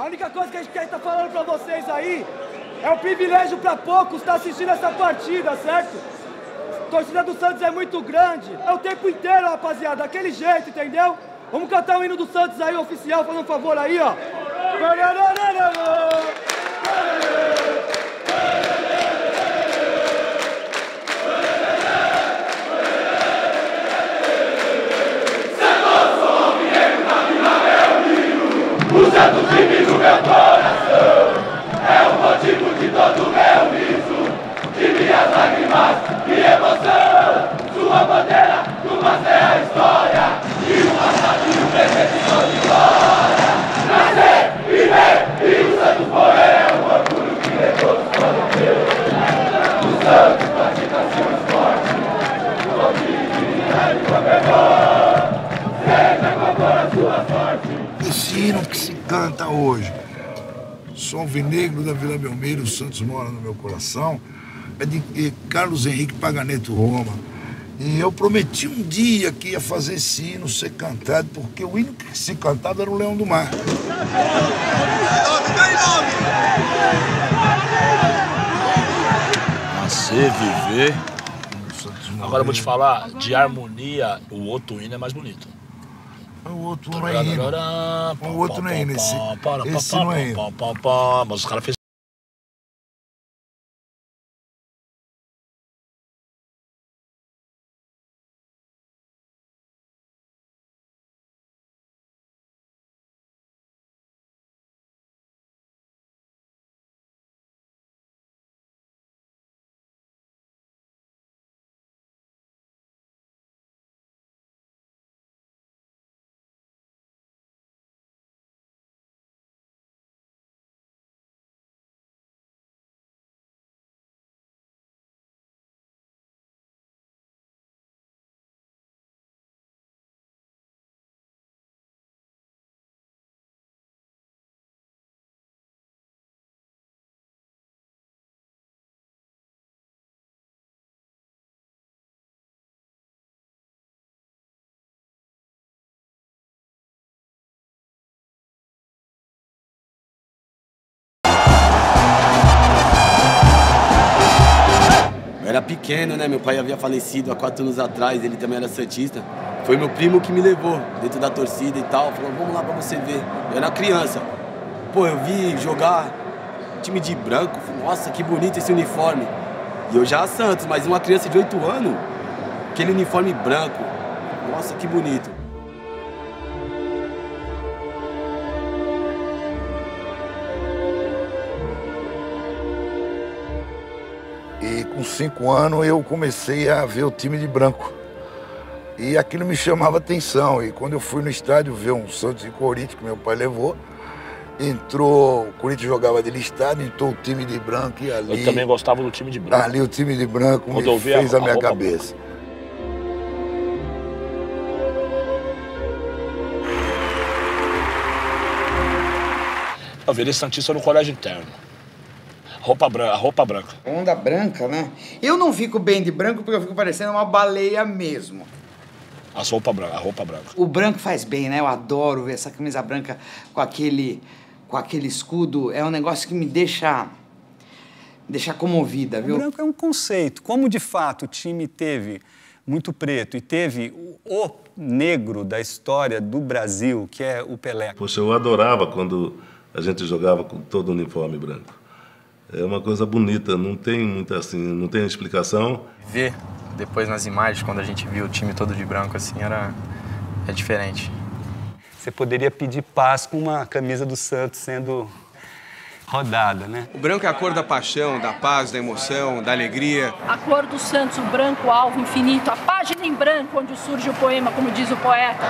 A única coisa que a gente quer estar falando pra vocês aí é um privilégio pra poucos estar assistindo essa partida, certo? A torcida do Santos é muito grande. É o tempo inteiro, rapaziada, daquele jeito, entendeu? Vamos cantar o hino do Santos aí, oficial, fazendo um favor aí, ó. O Santos vive no meu coração, é o motivo de todo o meu riso, de minhas lágrimas e emoção. Sua bandeira numa terra história, e um passado e um presente de glória. Nascer, viver e o Santos morrer é um orgulho que de todos podem ter. O Santos pratica seu esporte, com dignidade e com fervor, seja qual for a sua sorte. Esse hino que se canta hoje, sou alvinegro da Vila Belmiro, o Santos mora no meu coração, é de Carlos Henrique Paganeto Roma. E eu prometi um dia que ia fazer esse hino ser cantado, porque o hino que se cantava era o Leão do Mar. Nascer, viver. Agora eu vou te falar, de harmonia, o outro hino é mais bonito. O outro não é hino. O outro não é hino. Esse não é hino. Mas os caras fez. Eu era pequeno, né? Meu pai havia falecido há 4 anos atrás, ele também era santista. Foi meu primo que me levou dentro da torcida e tal. Falou, vamos lá pra você ver. Eu era criança. Pô, eu vi jogar time de branco. Falei, nossa, que bonito esse uniforme. E eu já Santos, mas uma criança de 8 anos, aquele uniforme branco. Nossa, que bonito. E com 5 anos eu comecei a ver o time de branco. E aquilo me chamava atenção. E quando eu fui no estádio ver um Santos e Corinthians, que meu pai levou, entrou, o Corinthians jogava de listado, entrou o time de branco e ali... Eu também gostava do time de branco. Ali o time de branco quando me fez a minha cabeça. Eu virei santista no colégio interno. Roupa branca. Onda branca, né? Eu não fico bem de branco porque eu fico parecendo uma baleia mesmo. A roupa branca. O branco faz bem, né? Eu adoro ver essa camisa branca com aquele escudo. É um negócio que me deixa comovida, viu? O branco é um conceito. Como, de fato, o time teve muito preto e teve o negro da história do Brasil, que é o Pelé. Poxa, eu adorava quando a gente jogava com todo o uniforme branco. É uma coisa bonita, não tem muita assim, não tem explicação. Ver depois nas imagens, quando a gente viu o time todo de branco assim, é diferente. Você poderia pedir paz com uma camisa do Santos sendo rodada, né? O branco é a cor da paixão, da paz, da emoção, da alegria. A cor do Santos, o branco, alvo, infinito, a página em branco onde surge o poema, como diz o poeta.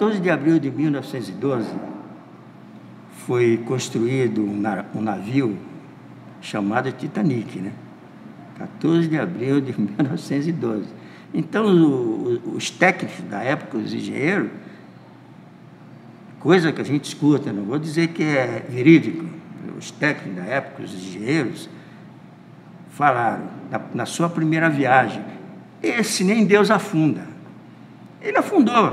14 de abril de 1912 foi construído um navio chamado Titanic, né? 14 de abril de 1912. Então, os técnicos da época, os engenheiros, coisa que a gente escuta, não vou dizer que é verídico, os técnicos da época, os engenheiros, falaram, na sua primeira viagem, esse nem Deus afunda. Ele afundou.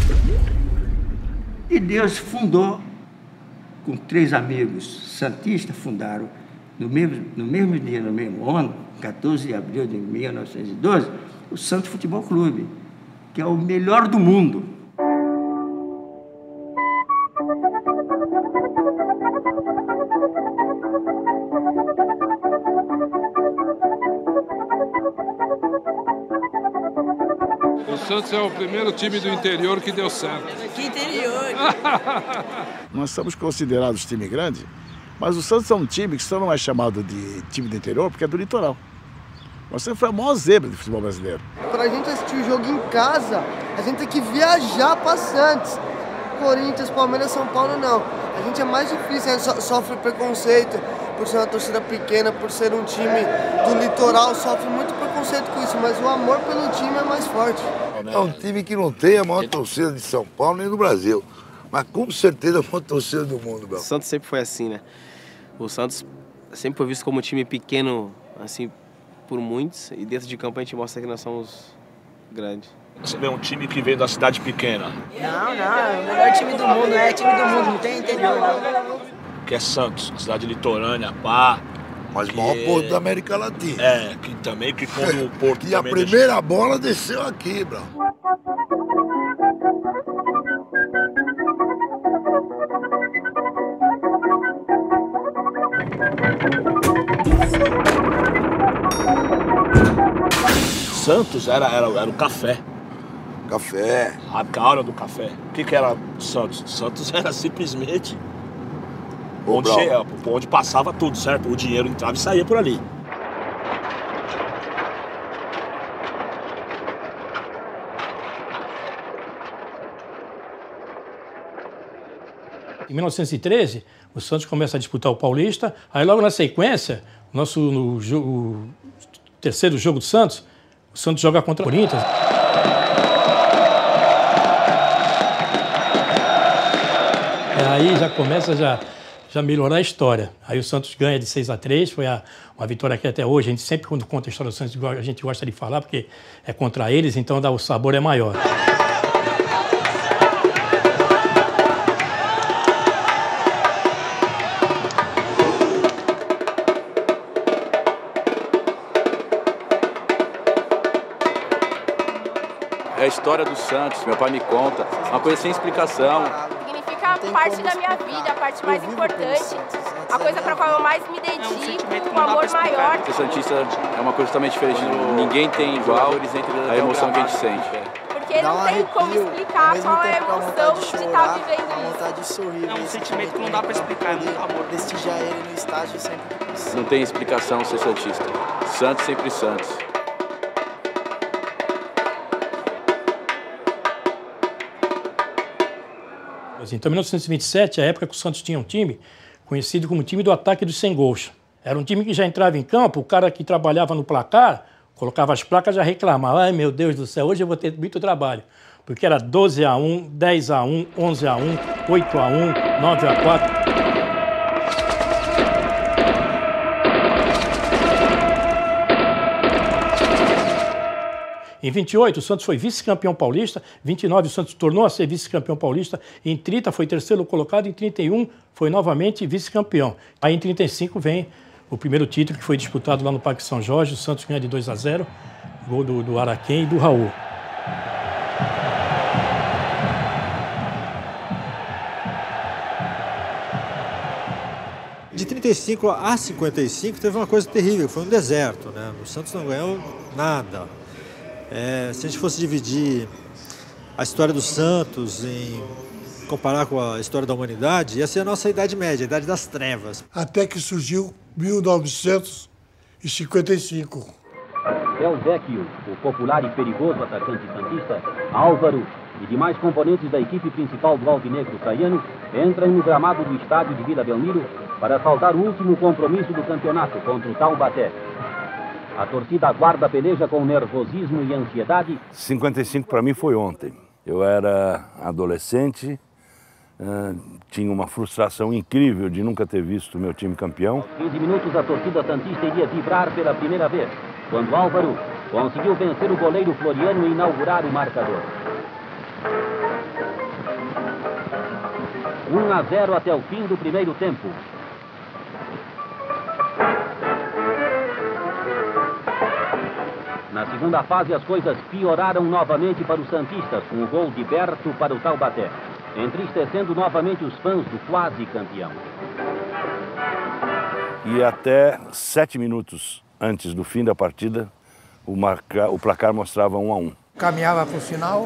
E Deus fundou, com 3 amigos santistas, fundaram, no mesmo dia, no mesmo ano, 14 de abril de 1912, o Santos Futebol Clube, que é o melhor do mundo. O Santos é o primeiro time do interior que deu certo. Que interior? Nós somos considerados time grande, mas o Santos é um time que só não é chamado de time do interior porque é do litoral. Nós sempre foi a maior zebra do futebol brasileiro. Pra gente assistir o jogo em casa, a gente tem que viajar pra Santos. Corinthians, Palmeiras, São Paulo, não. A gente é mais difícil, a gente sofre preconceito por ser uma torcida pequena, por ser um time do litoral, sofre muito preconceito com isso, mas o amor pelo time é mais forte. É um time que não tem a maior torcida de São Paulo nem do Brasil, mas com certeza a maior torcida do mundo, Bel. O Santos sempre foi assim, né? O Santos sempre foi visto como um time pequeno, assim, por muitos, e dentro de campo a gente mostra que nós somos grandes. Você vê um time que veio da cidade pequena. Não, é o melhor time do mundo, é time do mundo, não tem interior, não. Que é Santos, cidade litorânea, pá. Mas o maior porto da América Latina. É, que também, que quando o Porto e a primeira bola desceu aqui, bro. Santos era o café. Café. A hora do café. O que era Santos? Santos era simplesmente onde passava tudo, certo? O dinheiro entrava e saía por ali. Em 1913, o Santos começa a disputar o Paulista, aí logo na sequência, o terceiro jogo do Santos, o Santos joga contra o Corinthians. Aí já começa já melhorar a história. Aí o Santos ganha de 6-3, foi uma vitória que até hoje, a gente sempre quando conta a história do Santos, a gente gosta de falar, porque é contra eles, então o sabor é maior. É a história do Santos, meu pai me conta, uma coisa sem explicação. Significa parte da minha vida, a parte mais importante, a coisa para a qual eu mais me dedico, um amor maior. Ser santista é uma coisa totalmente diferente, ninguém tem igual a emoção que a gente sente. Porque não tem como explicar qual é a emoção de estar vivendo isso. Vontade de sorrir, é um sentimento que não dá para explicar, é muito amor. Prestigiar ele no estádio sempre. Não tem explicação ser santista. Santos sempre Santos. Então, em 1927, a época que o Santos tinha um time conhecido como time do ataque dos 100 gols. Era um time que já entrava em campo, o cara que trabalhava no placar, colocava as placas, já reclamava. Ai, meu Deus do céu, hoje eu vou ter muito trabalho. Porque era 12-1, 10-1, 11-1, 8-1, 9-4. Em 28, o Santos foi vice-campeão paulista, 29, o Santos tornou a ser vice-campeão paulista, em 30 foi terceiro colocado, em 31 foi novamente vice-campeão. Aí em 35 vem o primeiro título que foi disputado lá no Parque São Jorge, o Santos ganha de 2-0, gol do Araquém e do Raul. De 35 a 55 teve uma coisa terrível, foi um deserto, né? O Santos não ganhou nada. Se a gente fosse dividir a história do Santos comparar com a história da humanidade, ia ser a nossa Idade Média, a Idade das Trevas. Até que surgiu 1955. El Vecchio, o popular e perigoso atacante santista, Álvaro e demais componentes da equipe principal do Alvinegro Praiano entram no gramado do estádio de Vila Belmiro para saltar o último compromisso do campeonato contra o Taubaté. A torcida aguarda a peleja com nervosismo e ansiedade. 55 para mim foi ontem. Eu era adolescente, tinha uma frustração incrível de nunca ter visto meu time campeão. 15 minutos a torcida santista iria vibrar pela primeira vez, quando Álvaro conseguiu vencer o goleiro Floriano e inaugurar o marcador. 1-0 até o fim do primeiro tempo. Na segunda fase, as coisas pioraram novamente para os santistas, com o gol de Berto para o Taubaté, entristecendo novamente os fãs do quase campeão. E até 7 minutos antes do fim da partida, o placar mostrava 1-1. Caminhava para o final,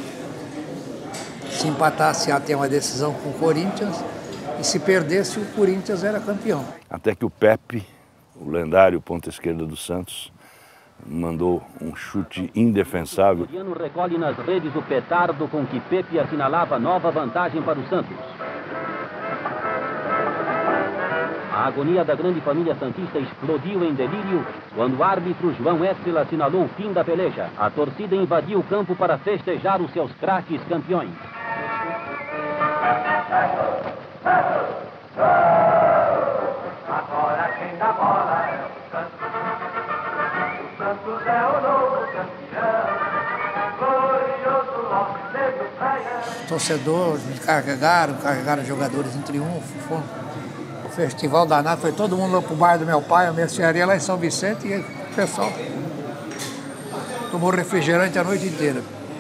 se empatasse até uma decisão com o Corinthians, e se perdesse, o Corinthians era campeão. Até que o Pepe, o lendário ponta esquerda do Santos, mandou um chute indefensável. Floriano recolhe nas redes o petardo com que Pepe assinalava nova vantagem para o Santos. A agonia da grande família santista explodiu em delírio quando o árbitro João Etzel assinalou o fim da peleja. A torcida invadiu o campo para festejar os seus craques campeões. Agora quem dá bola é o Santos. O Santos é o novo campeão. Glorioso Alvinegro Praiano. Torcedores me carregaram jogadores em triunfo. Foi um festival danado, foi todo mundo lá pro bairro do meu pai, a mercearia lá em São Vicente, e o pessoal tomou refrigerante a noite inteira.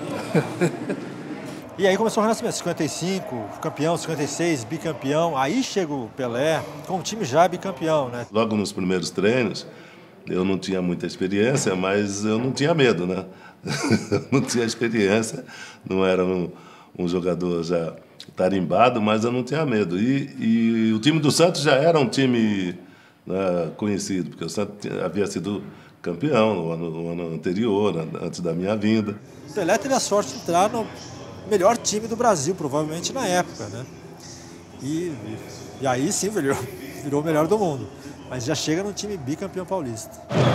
E aí começou o Renascimento, 55, campeão, 56, bicampeão. Aí chega o Pelé, com o time já bicampeão, né? Logo nos primeiros treinos, eu não tinha muita experiência, mas eu não tinha medo, né? Eu não tinha experiência, não era um jogador já tarimbado, mas eu não tinha medo. E o time do Santos já era um time, né, conhecido, porque o Santos havia sido campeão no ano anterior, antes da minha vinda. O Pelé teve a sorte de entrar no melhor time do Brasil, provavelmente na época, né? E aí sim virou o melhor do mundo. Mas já chega no time bicampeão paulista.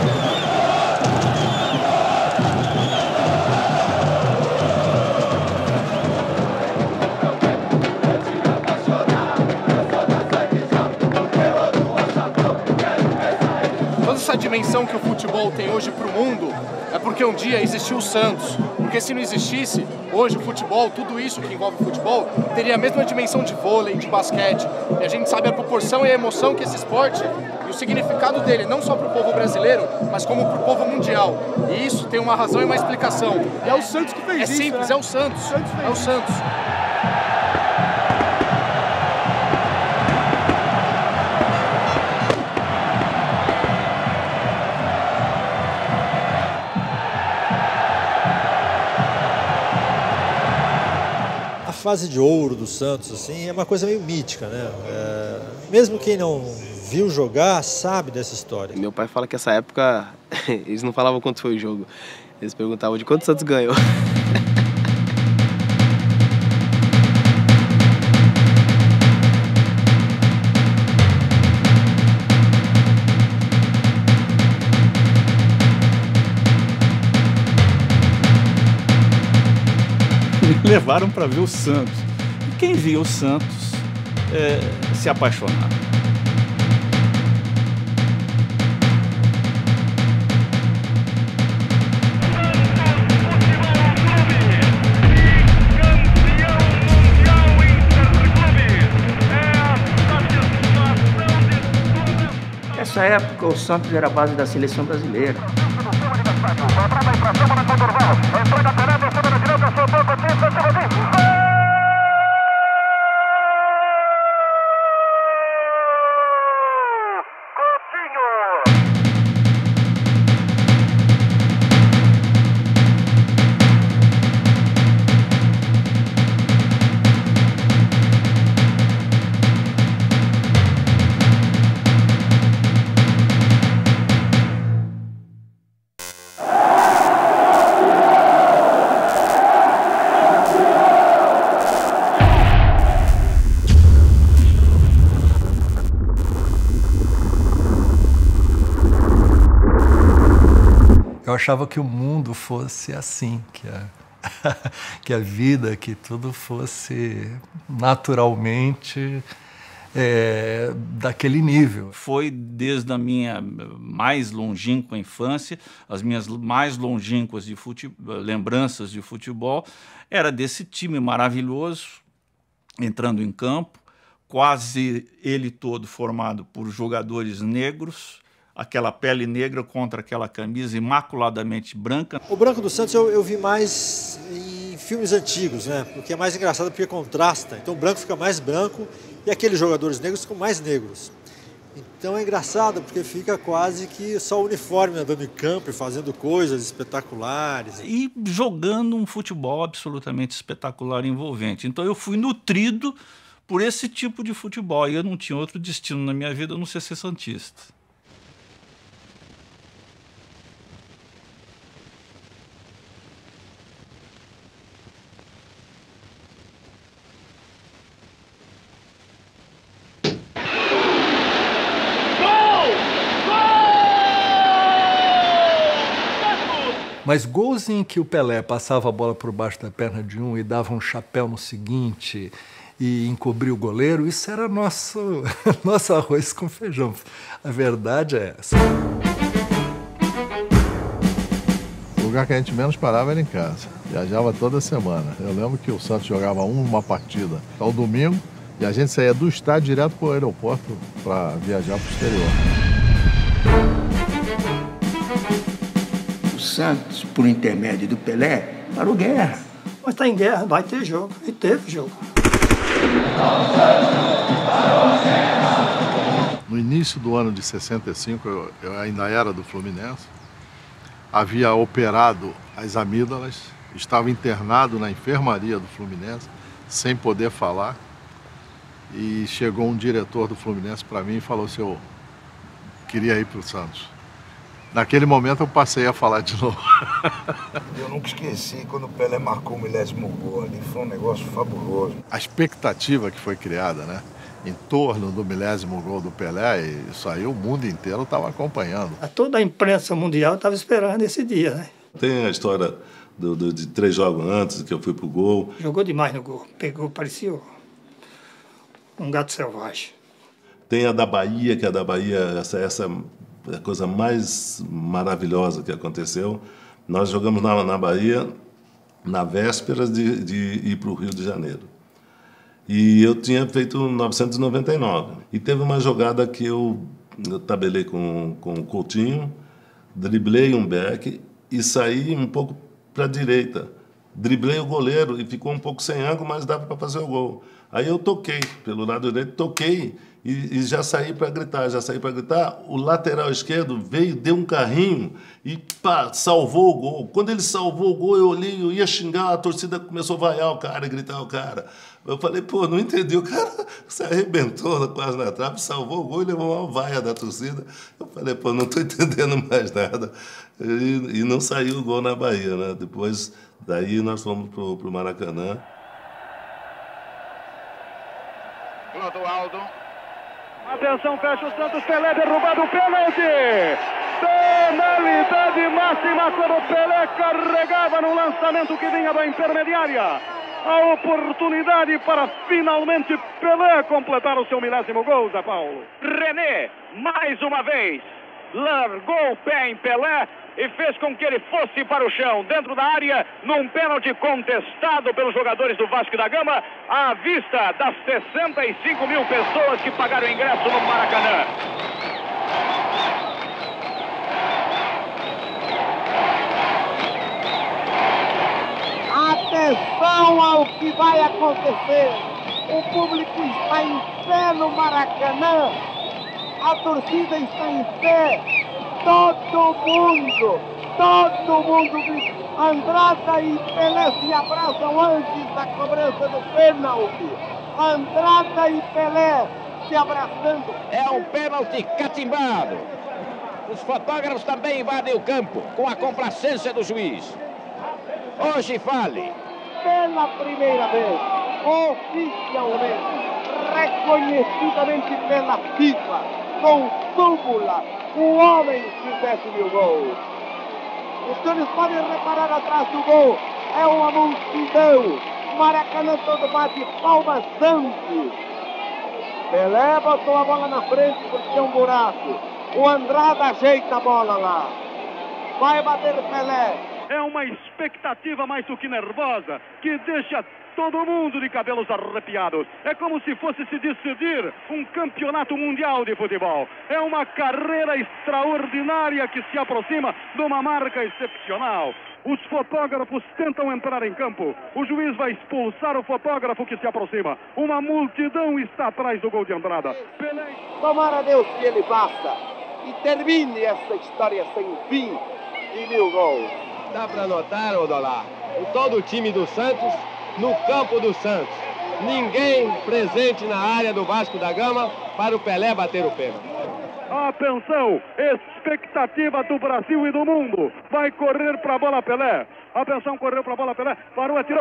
Toda essa dimensão que o futebol tem hoje para o mundo é porque um dia existiu o Santos. Porque se não existisse, hoje o futebol, tudo isso que envolve o futebol, teria a mesma dimensão de vôlei, de basquete. E a gente sabe a proporção e a emoção que esse esporte e o significado dele, não só para o povo brasileiro, mas como para o povo mundial. E isso tem uma razão e uma explicação. E é o Santos que fez isso, simples, né? É o Santos. É o Santos. A fase de ouro do Santos, assim, é uma coisa meio mítica, né? Mesmo quem não viu jogar sabe dessa história. Meu pai fala que essa época eles não falavam quanto foi o jogo, eles perguntavam de quanto o Santos ganhou. Levaram para ver o Santos. E quem via o Santos se apaixonava. Nessa época o Santos era a base da seleção brasileira. Eu achava que o mundo fosse assim, que a vida, que tudo fosse naturalmente daquele nível. Foi desde a minha mais longínqua infância, as minhas mais longínquas lembranças de futebol, era desse time maravilhoso, entrando em campo, quase ele todo formado por jogadores negros, aquela pele negra contra aquela camisa imaculadamente branca. O branco do Santos eu vi mais em filmes antigos, né? Porque é mais engraçado porque contrasta. Então o branco fica mais branco e aqueles jogadores negros ficam mais negros. Então é engraçado porque fica quase que só o uniforme andando em campo e fazendo coisas espetaculares. E jogando um futebol absolutamente espetacular e envolvente. Então eu fui nutrido por esse tipo de futebol e eu não tinha outro destino na minha vida a não ser santista. Mas gols em que o Pelé passava a bola por baixo da perna de um e dava um chapéu no seguinte e encobria o goleiro, isso era nosso arroz com feijão. A verdade é essa. O lugar que a gente menos parava era em casa. Viajava toda semana. Eu lembro que o Santos jogava uma partida ao domingo e a gente saía do estádio direto para o aeroporto para viajar para o exterior. O Santos, por intermédio do Pelé, parou guerra. Mas está em guerra, vai ter jogo. E teve jogo. No início do ano de 65, eu ainda era do Fluminense. Havia operado as amígdalas, estava internado na enfermaria do Fluminense, sem poder falar. E chegou um diretor do Fluminense para mim e falou se eu queria ir para o Santos. Naquele momento eu passei a falar de novo. Eu nunca esqueci quando o Pelé marcou o 10º gol ali, foi um negócio fabuloso. A expectativa que foi criada, né, em torno do 10º gol do Pelé, isso aí o mundo inteiro estava acompanhando. Toda a imprensa mundial estava esperando esse dia, né? Tem a história de 3 jogos antes que eu fui pro gol. Jogou demais no gol, pegou, parecia um gato selvagem. Tem a da Bahia, que a da Bahia, essa é a coisa mais maravilhosa que aconteceu. Nós jogamos na Bahia na véspera de ir para o Rio de Janeiro. E eu tinha feito 999. E teve uma jogada que eu tabelei com o Coutinho, driblei um back e saí um pouco para a direita. Driblei o goleiro e ficou um pouco sem ângulo, mas dava para fazer o gol. Aí eu toquei pelo lado direito, toquei e já saí para gritar, O lateral esquerdo veio, deu um carrinho e pá, salvou o gol. Quando ele salvou o gol, eu olhei, eu ia xingar, a torcida começou a vaiar o cara e gritar o cara. Eu falei, pô, não entendi, o cara se arrebentou quase na trave, salvou o gol e levou uma vaia da torcida. Eu falei, pô, não estou entendendo mais nada. E não saiu o gol na Bahia, né? Depois, daí nós fomos pro Maracanã. Clodoaldo. Atenção, fecha o Santos, Pelé derrubado, pênalti! Penalidade máxima quando o Pelé carregava no lançamento que vinha da intermediária. A oportunidade para finalmente Pelé completar o seu 10º gol, Zé Paulo. René, mais uma vez, largou o pé em Pelé e fez com que ele fosse para o chão, dentro da área, num pênalti contestado pelos jogadores do Vasco da Gama, à vista das 65 mil pessoas que pagaram ingresso no Maracanã. Atenção ao que vai acontecer. O público está em pé no Maracanã. A torcida está em pé. Todo mundo grita. Andrada e Pelé se abraçam antes da cobrança do pênalti. Andrada e Pelé se abraçando. É um pênalti catimbado. Os fotógrafos também invadem o campo com a complacência do juiz. Hoje fale. Pela primeira vez, oficialmente, reconhecidamente pela FIFA, com súmula, o homem fizesse 1000 gols. Os senhores podem reparar atrás do gol. É uma multidão. Maracanã todo bate palmas antes. Pelé botou a bola na frente porque tem um buraco. O Andrada ajeita a bola lá. Vai bater Pelé. É uma expectativa mais do que nervosa, que deixa todo mundo de cabelos arrepiados. É como se fosse se decidir um campeonato mundial de futebol. É uma carreira extraordinária que se aproxima de uma marca excepcional. Os fotógrafos tentam entrar em campo. O juiz vai expulsar o fotógrafo que se aproxima. Uma multidão está atrás do gol de Andrada. Pelé. Tomara Deus que ele basta e termine essa história sem fim de 1000 gols. Dá para notar, Odolá, todo o time do Santos no campo do Santos. Ninguém presente na área do Vasco da Gama para o Pelé bater o pênalti. Atenção, expectativa do Brasil e do mundo. Vai correr para a bola Pelé. Atenção, correu para a bola Pelé. Parou, atirou.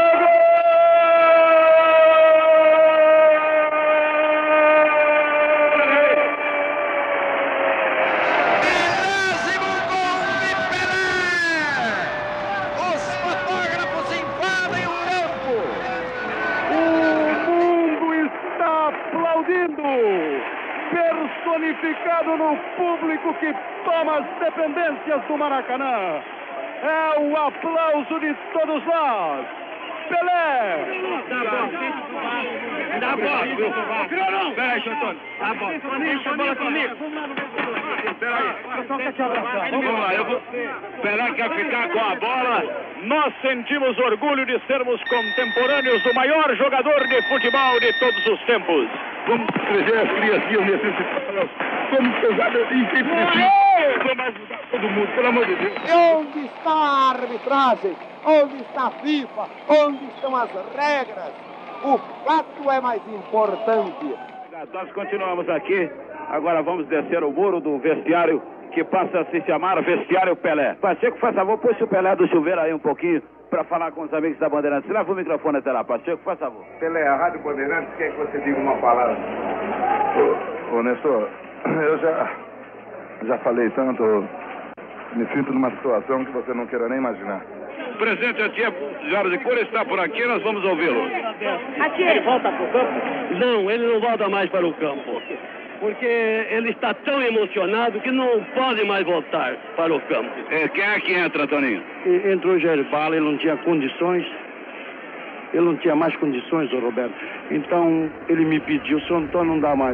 Personificado no público que toma as dependências do Maracanã. É o aplauso de todos nós. Pelé! Dá a bola, virou não! Peraí, Antônio. Dá a bola. Deixa a bola comigo. Peraí. Vamos lá, eu vou... Pelé quer ficar com a bola. Nós sentimos orgulho de sermos contemporâneos do maior jogador de futebol de todos os tempos. Vamos trazer as criancinhas necessitadas. Vamos pesar em quem precisa. Vamos ajudar todo mundo, pelo amor de Deus. E onde está a arbitragem? Onde está a FIFA? Onde estão as regras? O fato é mais importante. Nós continuamos aqui. Agora vamos descer o muro do vestiário que passa a se chamar Vestiário Pelé. Pacheco, faz favor, puxa o Pelé do chuveiro aí um pouquinho para falar com os amigos da Bandeirantes. Leva o microfone até lá, Pacheco, faz favor. Pelé, a Rádio Bandeirantes quer que você diga uma palavra. Ô Nestor, eu já falei tanto, me sinto numa situação que você não queira nem imaginar. O presidente Atié Jorge Cury está por aqui, nós vamos ouvi-lo. Ele volta para o campo? Não, ele não volta mais para o campo. Porque ele está tão emocionado que não pode mais voltar para o campo. Quem é que entra, Toninho? Entrou o Jair Bala, ele não tinha condições. Ele não tinha mais condições, ô Roberto. Então, ele me pediu, o senhor Antônio não dá mais.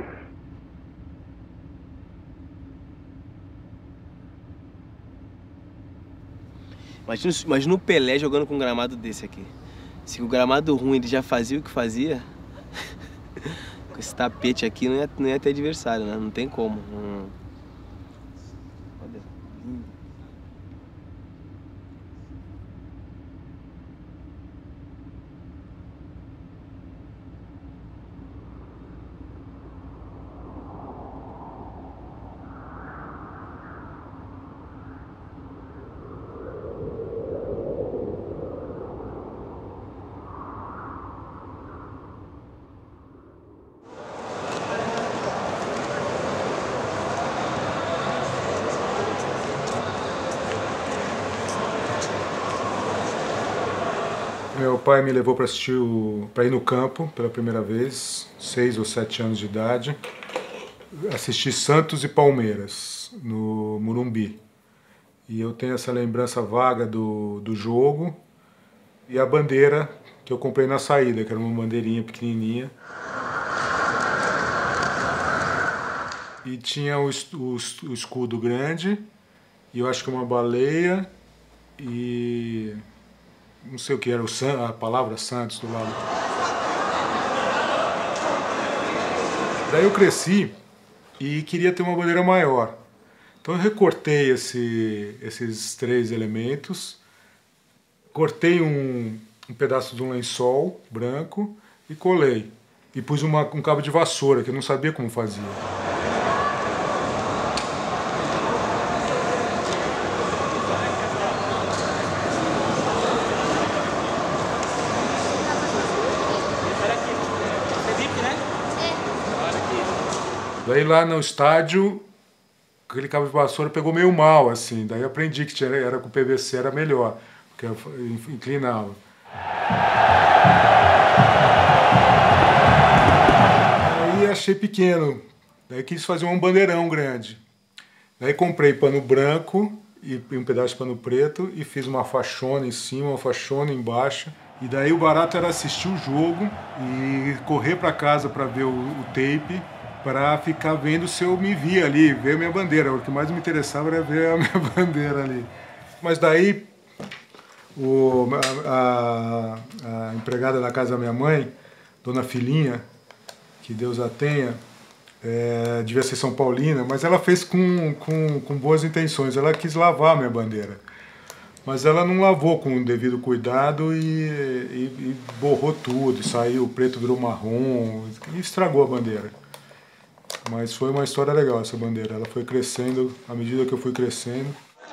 Imagina o Pelé jogando com um gramado desse aqui. Se o gramado ruim ele já fazia o que fazia, com esse tapete aqui não ia ter adversário, né? Não tem como. Meu pai me levou para ir no campo pela primeira vez, 6 ou 7 anos de idade, assistir Santos e Palmeiras no Morumbi. E eu tenho essa lembrança vaga do jogo e a bandeira que eu comprei na saída, que era uma bandeirinha pequenininha. E tinha o escudo grande, e eu acho que uma baleia e... não sei o que era, a palavra Santos do lado. Daí eu cresci e queria ter uma bandeira maior. Então eu recortei esses 3 elementos, cortei um pedaço de um lençol branco e colei. E pus um cabo de vassoura, que eu não sabia como fazia. Daí lá no estádio aquele cabo de vassoura pegou meio mal, assim. Daí eu aprendi que era com PVC era melhor, porque eu inclinava. Aí achei pequeno, daí quis fazer um bandeirão grande. Daí comprei pano branco e um pedaço de pano preto e fiz uma faixona em cima, uma faixona embaixo. E daí o barato era assistir o jogo e correr para casa para ver o tape, para ficar vendo se eu me via ali, ver a minha bandeira. O que mais me interessava era ver a minha bandeira ali. Mas daí a empregada da casa da minha mãe, Dona Filinha, que Deus a tenha, devia ser São Paulina, mas ela fez com boas intenções. Ela quis lavar a minha bandeira. Mas ela não lavou com o devido cuidado e borrou tudo, saiu, o preto virou marrom, e estragou a bandeira. Mas foi uma história legal essa bandeira, ela foi crescendo à medida que eu fui crescendo.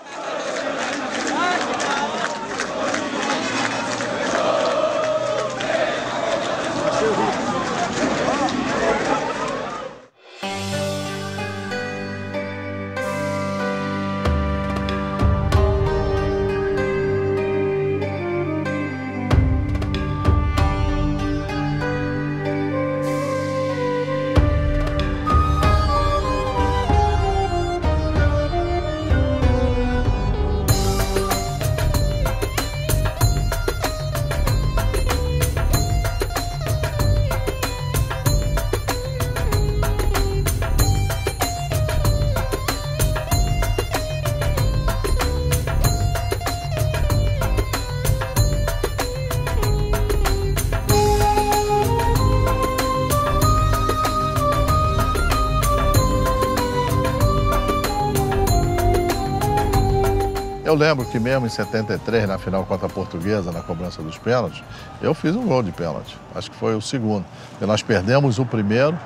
Eu lembro que mesmo em 73, na final contra a Portuguesa, na cobrança dos pênaltis, eu fiz um gol de pênalti. Acho que foi o segundo. Porque nós perdemos o primeiro.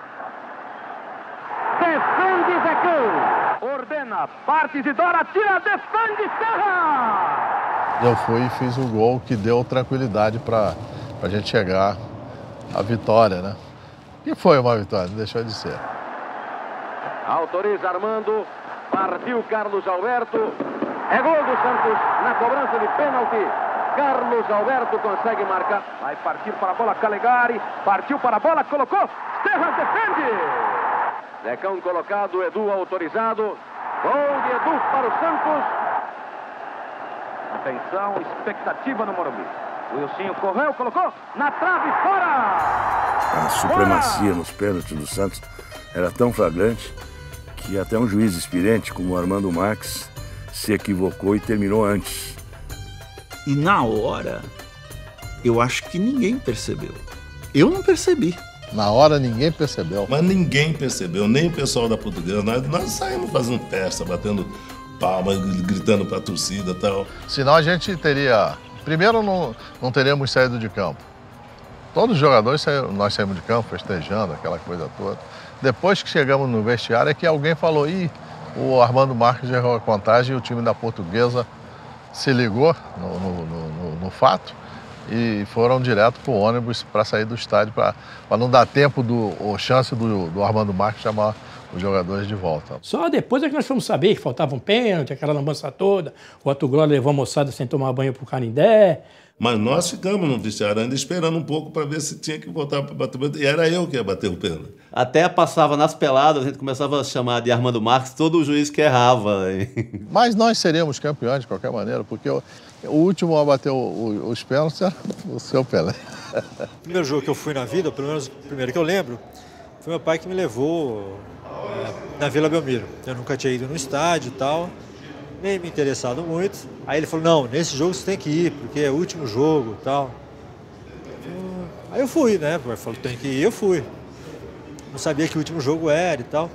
Defende Zecão. Ordena, parte Isidora, tira, defende Serra. Eu fui e fiz um gol que deu tranquilidade para a gente chegar à vitória, né? E foi uma vitória, não deixou de ser. Autoriza Armando, partiu Carlos Alberto. É gol do Santos na cobrança de pênalti. Carlos Alberto consegue marcar. Vai partir para a bola Calegari. Partiu para a bola, colocou. Serra defende. Zecão colocado, Edu autorizado. Gol de Edu para o Santos. Atenção, expectativa no Morumbi. Wilsinho correu, colocou. Na trave, fora. A supremacia nos pênaltis do Santos era tão flagrante que até um juiz experiente como o Armando Marques se equivocou e terminou antes. E na hora, eu acho que ninguém percebeu. Eu não percebi. Na hora ninguém percebeu. Mas ninguém percebeu, nem o pessoal da Portuguesa. Nós saímos fazendo festa, batendo palmas, gritando para a torcida e tal. Senão a gente teria... Primeiro, não teríamos saído de campo. Todos os jogadores, nós saímos de campo festejando, aquela coisa toda. Depois que chegamos no vestiário é que alguém falou, o Armando Marques errou a contagem e o time da Portuguesa se ligou no fato e foram direto para o ônibus para sair do estádio, para não dar tempo chance do Armando Marques chamar os jogadores de volta. Só depois é que nós fomos saber que faltava um pênalti, aquela lambança toda, o Otto Glória levou a moçada sem tomar banho para o Canindé. Mas nós ficamos no vestiário ainda esperando um pouco para ver se tinha que voltar para bater o pênalti. E era eu que ia bater o pênalti. Até passava nas peladas, a gente começava a chamar de Armando Marques todo o juiz que errava. Mas nós seríamos campeões de qualquer maneira, porque o último a bater os pênaltis era o seu Pelé. O primeiro jogo que eu fui na vida, pelo menos o primeiro que eu lembro, foi meu pai que me levou na Vila Belmiro. Eu nunca tinha ido no estádio e tal, nem me interessado muito. Aí ele falou, não, nesse jogo você tem que ir, porque é o último jogo e tal. Aí eu fui, né? Ele falou, tem que ir, eu fui. Não sabia que o último jogo era e tal.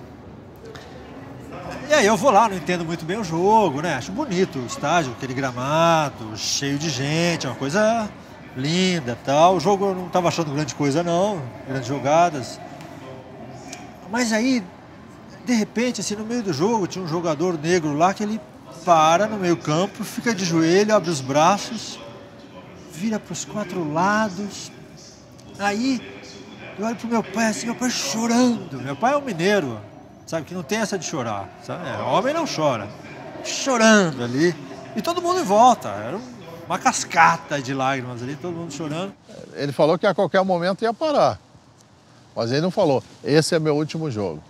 E aí eu vou lá, não entendo muito bem o jogo, né? Acho bonito o estádio, aquele gramado, cheio de gente, uma coisa linda e tal. O jogo eu não estava achando grande coisa não, grandes jogadas. Mas aí, de repente, assim, no meio do jogo, tinha um jogador negro lá que ele para no meio campo, fica de joelho, abre os braços, vira para os quatro lados. Aí eu olho pro meu pai assim, meu pai chorando. Meu pai é um mineiro, sabe? Que não tem essa de chorar, sabe? Homem não chora. Chorando ali. E todo mundo em volta. Era uma cascata de lágrimas ali, todo mundo chorando. Ele falou que a qualquer momento ia parar. Mas ele não falou, esse é meu último jogo.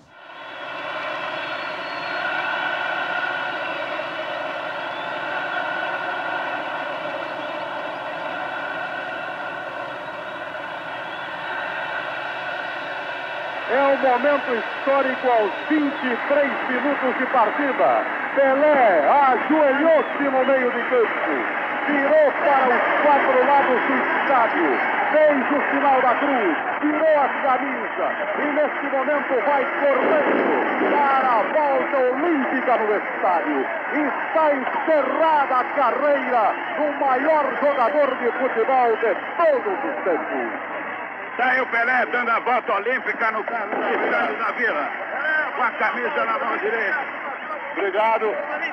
É um momento histórico aos 23 minutos de partida. Pelé ajoelhou-se no meio de campo, virou para os 4 lados do estádio, fez o sinal da cruz, tirou a camisa e neste momento vai correndo para a volta olímpica no estádio. Está encerrada a carreira do maior jogador de futebol de todos os tempos. Está aí o Pelé dando a volta olímpica no estádio da Vila, com a camisa na mão direita. Obrigado.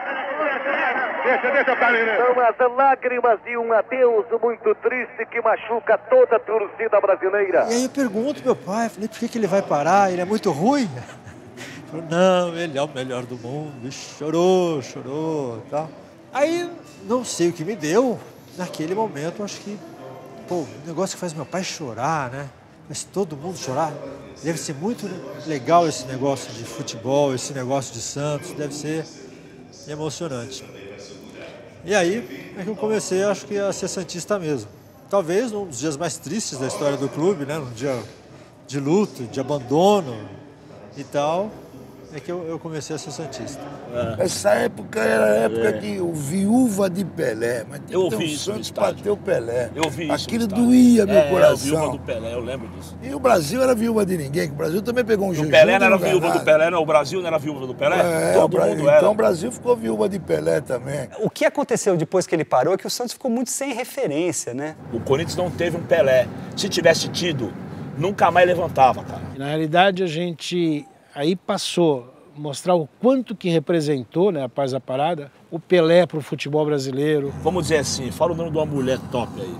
Deixa pra mim. São as lágrimas de um adeus muito triste que machuca toda a torcida brasileira. E aí eu pergunto meu pai, falei, por que ele vai parar? Ele é muito ruim? Ele falou, não, ele é o melhor do mundo. E chorou e tal. Aí, não sei o que me deu, naquele momento, acho que, pô, o negócio que faz meu pai chorar, né? Faz todo mundo chorar. Deve ser muito legal esse negócio de futebol, esse negócio de Santos, deve ser emocionante. E aí é que eu comecei, acho que, a ser santista mesmo. Talvez um dos dias mais tristes da história do clube, né? Um dia de luto, de abandono e tal, é que eu comecei a ser santista. Essa época era a época de o viúva de Pelé. Mas tem que ter um Santos para ter o Pelé. Eu vi isso. Aquilo doía meu coração. Viúva do Pelé, eu lembro disso. E o Brasil era viúva de ninguém, que o Brasil também pegou um jejum. O Pelé não era viúva do Pelé, não? O Brasil não era viúva do Pelé? Todo mundo era. Então o Brasil ficou viúva de Pelé também. O que aconteceu depois que ele parou é que o Santos ficou muito sem referência, né? O Corinthians não teve um Pelé. Se tivesse tido, nunca mais levantava, cara. Na realidade, a gente aí passou a mostrar o quanto que representou, né, após a parada, o Pelé para o futebol brasileiro. Vamos dizer assim, fala o nome de uma mulher top aí.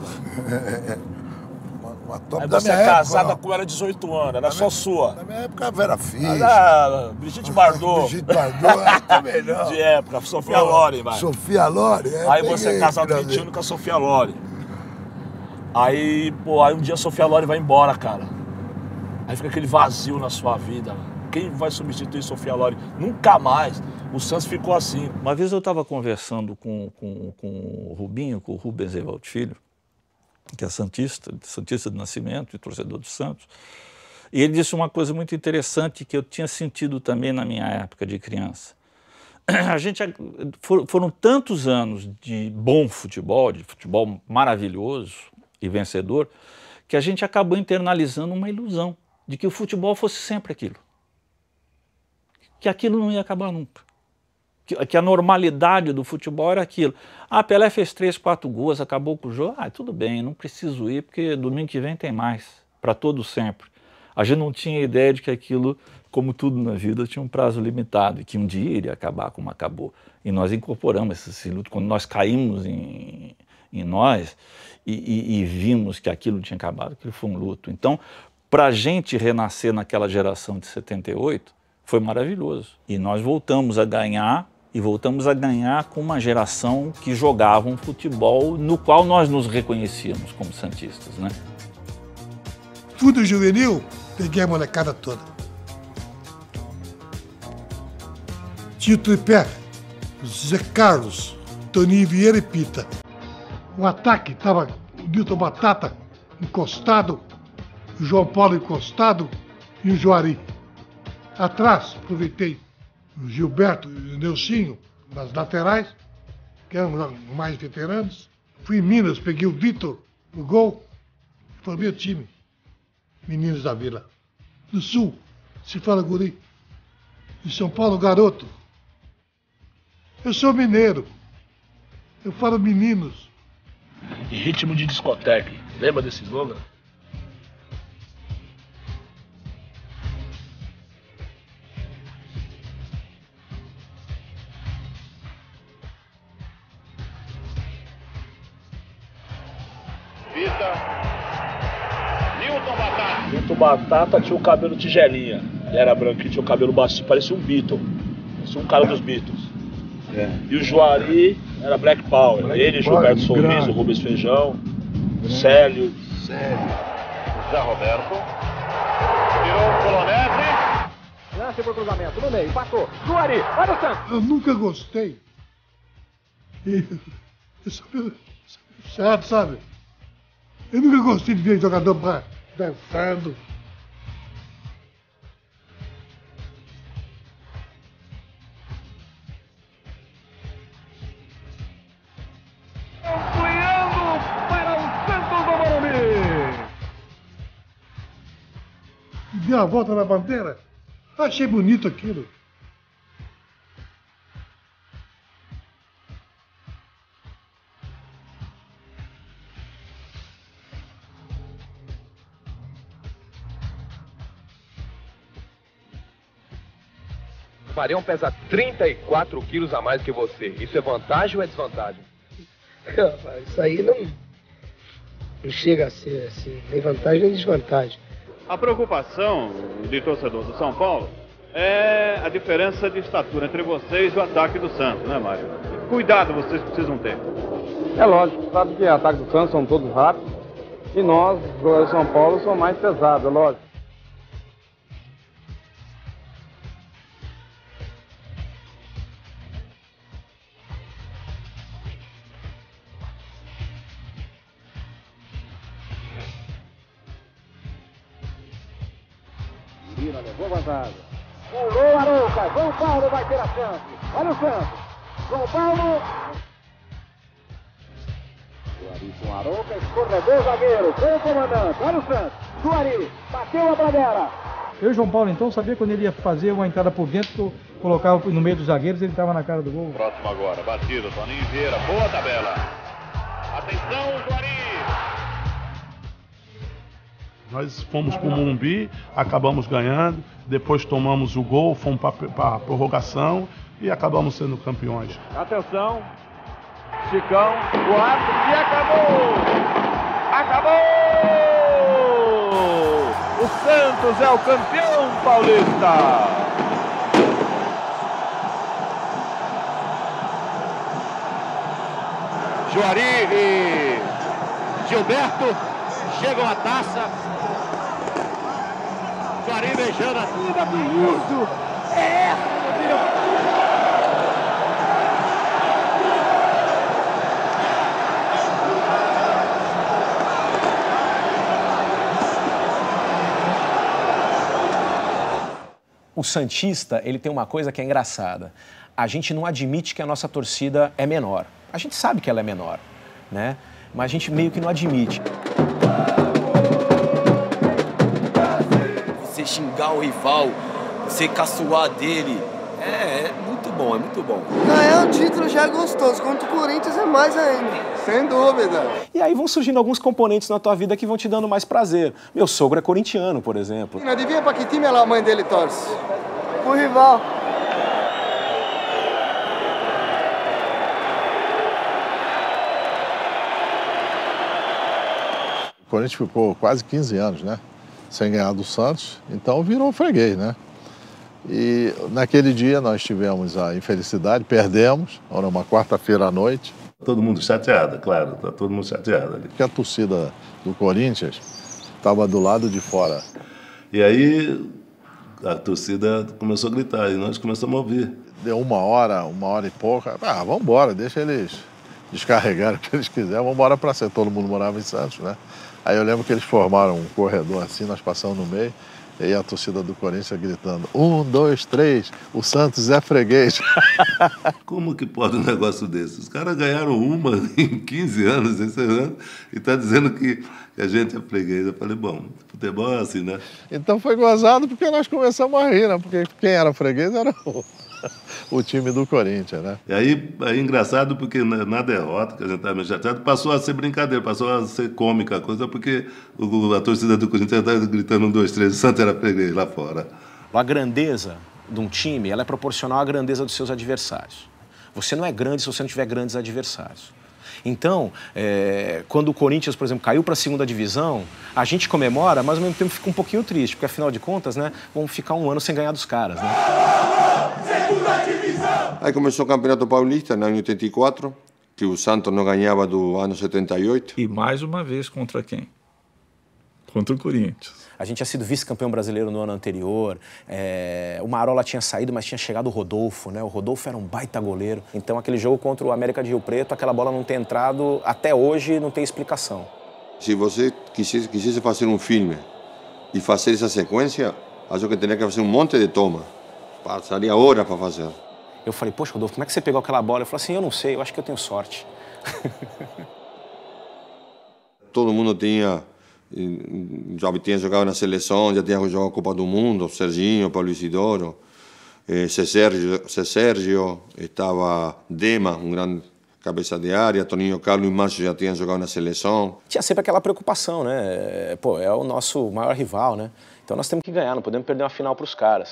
Uma top aí da você minha é casada época, com ela 18 anos, era só sua. Na minha época, Vera Fischer. Brigitte Bardot. Brigitte Bardot, também não. De época, Sofia Loren, vai. Sofia Loren, Aí você é casado 20 anos com a Sofia Loren. Aí, pô, aí um dia a Sofia Loren vai embora, cara. Aí fica aquele vazio na sua vida. Quem vai substituir Sofia Loren? Nunca mais. O Santos ficou assim. Uma vez eu estava conversando com o Rubinho, com o Rubens Evaldo Filho, que é santista de nascimento e torcedor do Santos, e ele disse uma coisa muito interessante que eu tinha sentido também na minha época de criança. Foram tantos anos de bom futebol, de futebol maravilhoso e vencedor, que a gente acabou internalizando uma ilusão de que o futebol fosse sempre aquilo. Que aquilo não ia acabar nunca. Que a normalidade do futebol era aquilo. Ah, Pelé fez 3, 4 gols, acabou com o jogo. Ah, tudo bem, não preciso ir, porque domingo que vem tem mais, para todo sempre. A gente não tinha ideia de que aquilo, como tudo na vida, tinha um prazo limitado e que um dia iria acabar como acabou. E nós incorporamos esse luto. Quando nós caímos em nós e vimos que aquilo tinha acabado, aquilo foi um luto. Então, para a gente renascer naquela geração de 78, foi maravilhoso. E nós voltamos a ganhar, e voltamos a ganhar com uma geração que jogava um futebol no qual nós nos reconhecíamos como santistas, né? Tudo juvenil, peguei a molecada toda. Tinha o tripé, Zé Carlos, Toninho Vieira e Pita. O ataque estava o Nilton Batata encostado, o João Paulo encostado e o Juari. Atrás, aproveitei o Gilberto e o Nelsinho nas laterais, que eram mais veteranos. Fui em Minas, peguei o Vitor no gol, formei o time. Meninos da Vila. No Sul, se fala guri. Em São Paulo, garoto. Eu sou mineiro. Eu falo meninos. Em ritmo de discoteca. Lembra desse slogan? Nilton Batata tinha o cabelo tigelinha. Ele era branquinho, tinha o cabelo baixo, parecia um Beatle. Parecia um cara dos Beatles. E o Juari era Black Power. Ele, Gilberto Sorriso, Rubens Feijão, Célio. Zé Roberto. Tirou o Colonese. Lance pro cruzamento, no meio, passou. Juari, vai no Santos. Eu nunca gostei. Isso é chato, sabe? Eu nunca gostei de ver jogador dançando. Ampliando para o Santos do Morumbi. Deu a volta na bandeira. Achei bonito aquilo. O Marião pesa 34 quilos a mais que você. Isso é vantagem ou é desvantagem? Isso aí não chega a ser assim, nem vantagem nem desvantagem. A preocupação de torcedor do São Paulo é a diferença de estatura entre vocês e o ataque do Santos, né, Mário? Cuidado vocês precisam ter. É lógico, sabe que o ataque do Santos são todos rápidos e nós, os jogadores de São Paulo, somos mais pesados, é lógico. Lira levou vantagem. Pulou Arouca. João Paulo vai ter a chance. Olha o Santos. João Paulo. Juari com Arouca. Escorregou o zagueiro. Com o comandante. Olha o Santos. Juari. Bateu a bandeira. Eu e o João Paulo, então, sabia quando ele ia fazer uma entrada por dentro, colocava no meio dos zagueiros, ele estava na cara do gol. Próximo agora. Batido. Toninho Vieira. Boa tabela. Atenção, Juari. Nós fomos para o Morumbi, acabamos ganhando, depois tomamos o gol, fomos para a prorrogação e acabamos sendo campeões. Atenção, Chicão, o árbitro e acabou! Acabou! O Santos é o campeão paulista! Juari e Gilberto chegam à taça. Juari beijando a vida, bonito. É essa, meu Deus. O santista, ele tem uma coisa que é engraçada. A gente não admite que a nossa torcida é menor. A gente sabe que ela é menor, né? Mas a gente meio que não admite. Você xingar o rival, você caçoar dele, é muito bom, é muito bom. Ganhar o título já é gostoso, contra o Corinthians é mais ainda. Sem dúvida. E aí vão surgindo alguns componentes na tua vida que vão te dando mais prazer. Meu sogro é corintiano, por exemplo. Adivinha pra que time a mãe dele torce? O rival. O Corinthians ficou quase 15 anos, né? Sem ganhar do Santos, então virou freguês, né? E naquele dia nós tivemos a infelicidade, perdemos, era uma quarta-feira à noite. Todo mundo chateado, claro, tá todo mundo chateado ali. Porque a torcida do Corinthians estava do lado de fora. E aí a torcida começou a gritar e nós começamos a ouvir. Deu uma hora e pouca, vamos embora, deixa eles descarregarem o que eles quiserem, vamos embora para ser. Todo mundo morava em Santos, né? Aí eu lembro que eles formaram um corredor assim, nós passamos no meio, e aí a torcida do Corinthians gritando: 1, 2, 3, o Santos é freguês. Como que pode um negócio desse? Os caras ganharam uma em 15 anos, esse ano, e está dizendo que a gente é freguês. Eu falei, bom, futebol é assim, né? Então foi gozado porque nós começamos a rir, né? Porque quem era freguês era o time do Corinthians, né? E aí é engraçado porque na derrota, que a gente estava meio chateado, passou a ser brincadeira, passou a ser cômica a coisa, porque a torcida do Corinthians estava gritando 1, 2, 3, o Santos era freguês lá fora. A grandeza de um time, ela é proporcional à grandeza dos seus adversários. Você não é grande se você não tiver grandes adversários. Então, quando o Corinthians, por exemplo, caiu para a segunda divisão, a gente comemora, mas ao mesmo tempo fica um pouquinho triste, porque afinal de contas, né, vamos ficar um ano sem ganhar dos caras, né? Aí começou o Campeonato Paulista no ano 84, que o Santos não ganhava do ano 78. E mais uma vez contra quem? Contra o Corinthians. A gente tinha sido vice-campeão brasileiro no ano anterior, o Marola tinha saído, mas tinha chegado o Rodolfo, né? O Rodolfo era um baita goleiro. Então aquele jogo contra o América de Rio Preto, aquela bola não ter entrado, até hoje não tem explicação. Se você quisesse fazer um filme e fazer essa sequência, acho que teria que fazer um monte de toma. Passaria horas para fazer. Eu falei, poxa, Rodolfo, como é que você pegou aquela bola? Ele falou assim, eu não sei, eu acho que eu tenho sorte. Todo mundo já tinha jogado na seleção, já tinha jogado a Copa do Mundo, Serginho, Paulo Isidoro, Sérgio, estava Dema, um grande cabeça de área, Toninho Carlos e Márcio já tinham jogado na seleção. Tinha sempre aquela preocupação, né? Pô, é o nosso maior rival, né? Então nós temos que ganhar, não podemos perder uma final para os caras.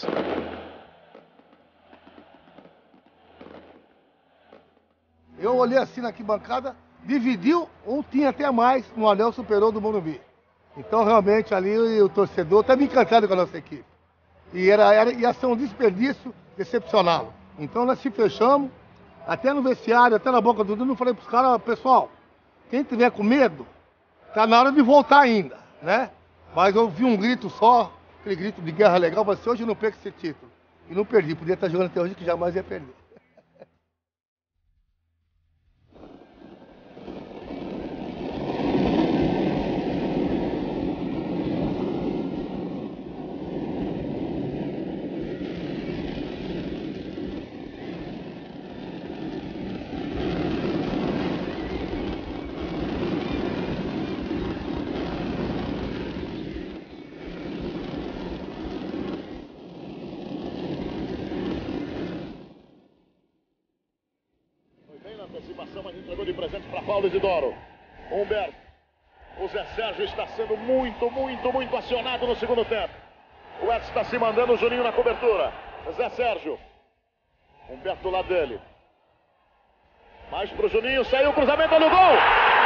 Eu olhei assim na arquibancada, dividiu ou tinha até mais no anel superior do Morumbi. Então, realmente, ali o torcedor está me encantado com a nossa equipe. E ia ser um desperdício decepcioná-lo. Então, nós se fechamos, até no vestiário, até na boca do Dudu, eu falei para os caras, pessoal, quem tiver com medo, tá na hora de voltar ainda, né? Mas eu vi um grito só, aquele grito de guerra legal, mas hoje eu não perco esse título. E não perdi, podia estar jogando até hoje que jamais ia perder. Mas entregou de presente para Paulo Isidoro. Humberto. O Zé Sérgio está sendo muito acionado no segundo tempo. O Edson está se mandando, o Juninho na cobertura. Zé Sérgio. Humberto do lado dele. Mais pro Juninho, saiu o cruzamento no gol!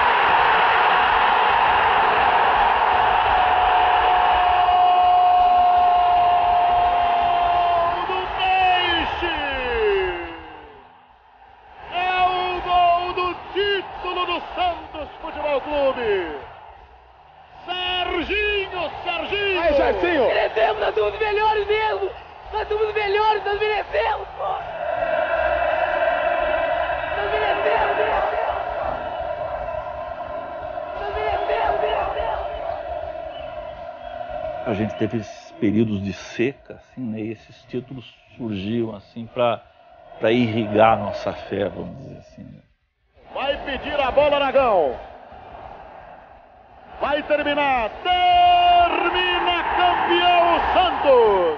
Serginho! Aí, Serginho! Merecemos, nós somos os melhores mesmo! Nós somos os melhores, nós merecemos, pô! Nós merecemos! Nós merecemos! A gente teve esses períodos de seca, assim, né? E esses títulos surgiam, assim, para irrigar a nossa fé, vamos dizer assim, né? Vai pedir a bola, Aragão! Vai terminar! Termina campeão Santos!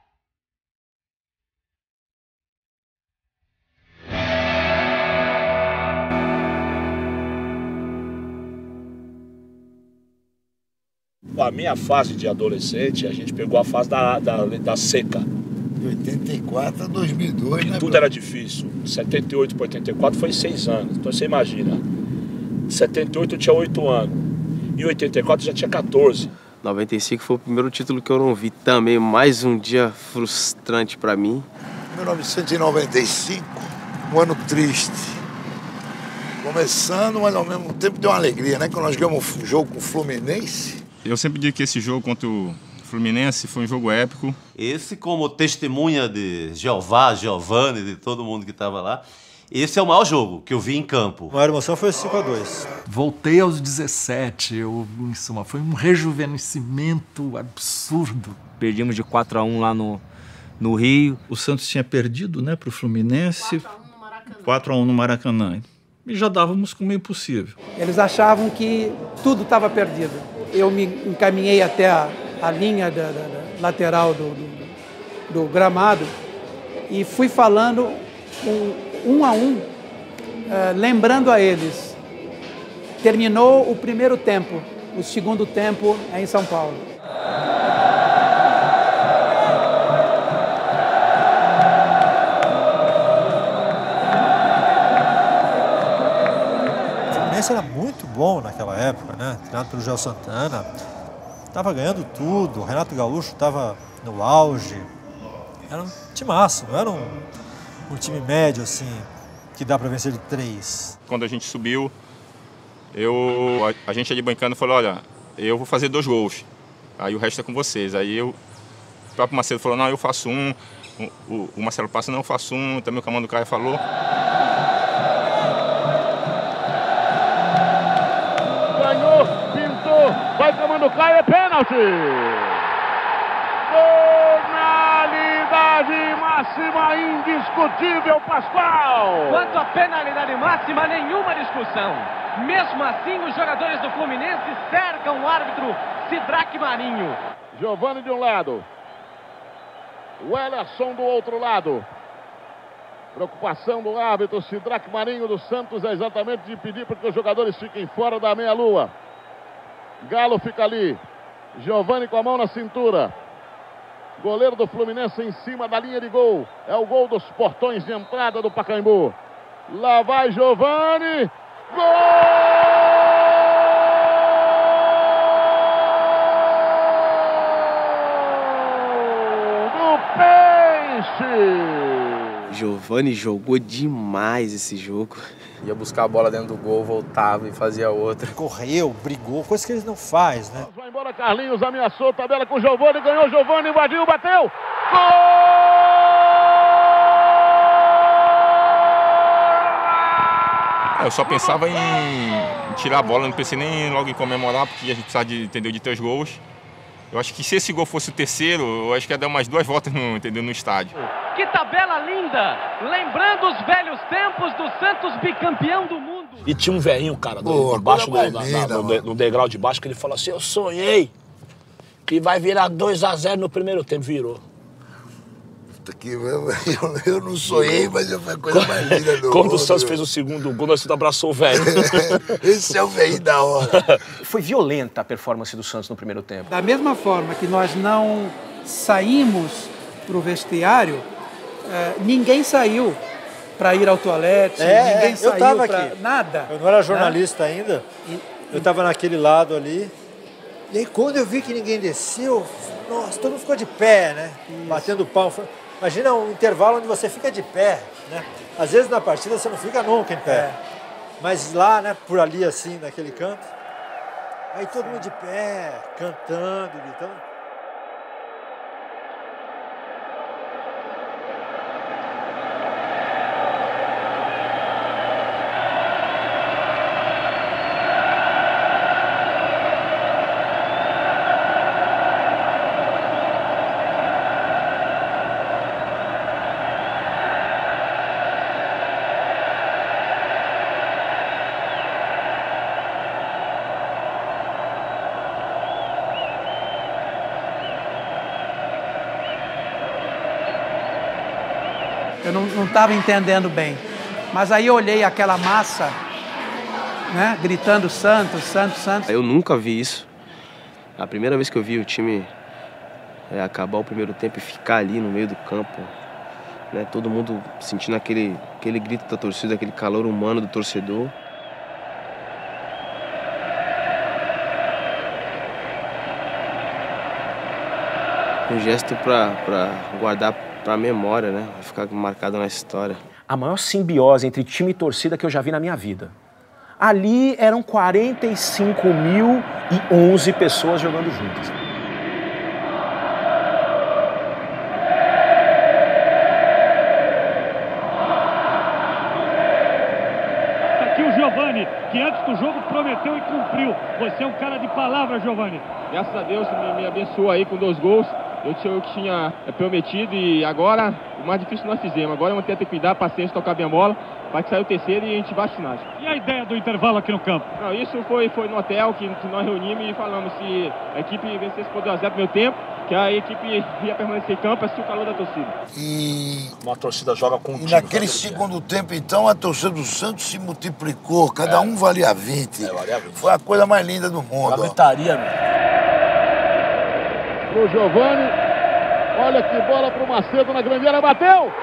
A minha fase de adolescente, a gente pegou a fase da seca. De 84 a 2002, né? Tudo era difícil. 78 para 84 foi 6 anos. Então você imagina. 78 eu tinha 8 anos. Em 84 já tinha 14. 95 foi o primeiro título que eu não vi. Também mais um dia frustrante para mim. 1995, um ano triste. Começando, mas ao mesmo tempo deu uma alegria, né? Quando nós ganhamos o jogo com o Fluminense. Eu sempre digo que esse jogo contra o Fluminense foi um jogo épico. Esse, como testemunha de Jeová, Giovanni, de todo mundo que estava lá, esse é o maior jogo que eu vi em campo. A maior emoção foi o 5-2. Voltei aos 17, em suma, foi um rejuvenescimento absurdo. Perdimos de 4-1 lá no Rio. O Santos tinha perdido, né, para o Fluminense. 4-1 no Maracanã. E já dávamos como impossível. Eles achavam que tudo estava perdido. Eu me encaminhei até a linha da lateral do gramado e fui falando um a um, lembrando a eles. Terminou o primeiro tempo, o segundo tempo é em São Paulo. Fluminense era muito bom naquela época, né? Treinado pelo Joel Santana. Estava ganhando tudo, o Renato Gaúcho estava no auge. Era um timaço, não era um time médio, assim, que dá para vencer de 3. Quando a gente subiu, a gente ali bancando falou, olha, eu vou fazer 2 gols, aí o resto é com vocês. Aí o próprio Marcelo falou, não, eu faço um. O Marcelo passa, não, eu faço um. Também o Camando Caio falou. Ganhou, pintou, vai Camando Caio, é pênalti! Penalidade máxima indiscutível, Pascoal! Quanto à penalidade máxima, nenhuma discussão. Mesmo assim, os jogadores do Fluminense cercam o árbitro Sidraque Marinho. Giovani de um lado, o Ellerson do outro lado. Preocupação do árbitro Sidraque Marinho do Santos é exatamente de pedir para que os jogadores fiquem fora da meia-lua. Galo fica ali. Giovani com a mão na cintura. Goleiro do Fluminense em cima da linha de gol. É o gol dos portões de entrada do Pacaembu. Lá vai Giovani. Gol do Peixe! Giovani jogou demais esse jogo. Ia buscar a bola dentro do gol, voltava e fazia outra. Correu, brigou, coisa que ele não faz, né? Vai embora Carlinhos, ameaçou, tabela com o Giovani, ganhou Giovani, invadiu, bateu! Gol! Eu só pensava em tirar a bola, não pensei nem logo em comemorar, porque a gente precisava de 3 gols. Eu acho que se esse gol fosse o terceiro, eu acho que ia dar umas 2 voltas no estádio. Que tabela linda! Lembrando os velhos tempos do Santos bicampeão do mundo. E tinha um velhinho, cara, embaixo no degrau de baixo, que ele falou assim, eu sonhei que vai virar 2-0 no primeiro tempo. Virou. Eu não sonhei, mas foi a coisa mais linda do mundo. Quando o Santos fez o segundo gol, nós abraçou o velho. Esse é o velho da hora. Foi violenta a performance do Santos no primeiro tempo. Da mesma forma que nós não saímos para o vestiário, ninguém saiu para ir ao toalete, ninguém saiu eu tava pra aqui. Nada. Eu não era jornalista ainda, eu estava naquele lado ali. E aí quando eu vi que ninguém desceu, nossa, todo mundo ficou de pé, né? Isso. Batendo pau. Imagina um intervalo onde você fica de pé, né? Às vezes na partida você não fica nunca em pé. Mas lá, né, por ali assim, naquele canto, aí todo mundo de pé, cantando, gritando. Eu não estava entendendo bem. Mas aí eu olhei aquela massa, né, gritando Santos, Santos, Santos. Eu nunca vi isso. A primeira vez que eu vi o time acabar o primeiro tempo e ficar ali no meio do campo, né, todo mundo sentindo aquele grito da torcida, aquele calor humano do torcedor. Um gesto para guardar para a memória, né? Vai ficar marcado na história. A maior simbiose entre time e torcida que eu já vi na minha vida. Ali eram 45.011 pessoas jogando juntas. Aqui o Giovani, que antes do jogo prometeu e cumpriu. Você é um cara de palavra, Giovani. Graças a Deus me abençoou aí com 2 gols. Eu que tinha prometido e agora o mais difícil nós fizemos. Agora eu vou ter que cuidar, paciência, tocar bem a bola, para que saia o terceiro e a gente baixe o ginásio. E a ideia do intervalo aqui no campo? Não, isso foi no hotel que nós reunimos e falamos se a equipe vencesse por 2-0 no meu tempo, que a equipe ia permanecer em campo, assistir o calor da torcida. Uma torcida joga com o time. E naquele segundo tempo, então, a torcida do Santos se multiplicou. Cada um valia 20. Valia 20. Foi a coisa mais linda do mundo. A gritaria, meu. Pro Giovani, olha que bola pro Macedo na grande área, bateu! Gol!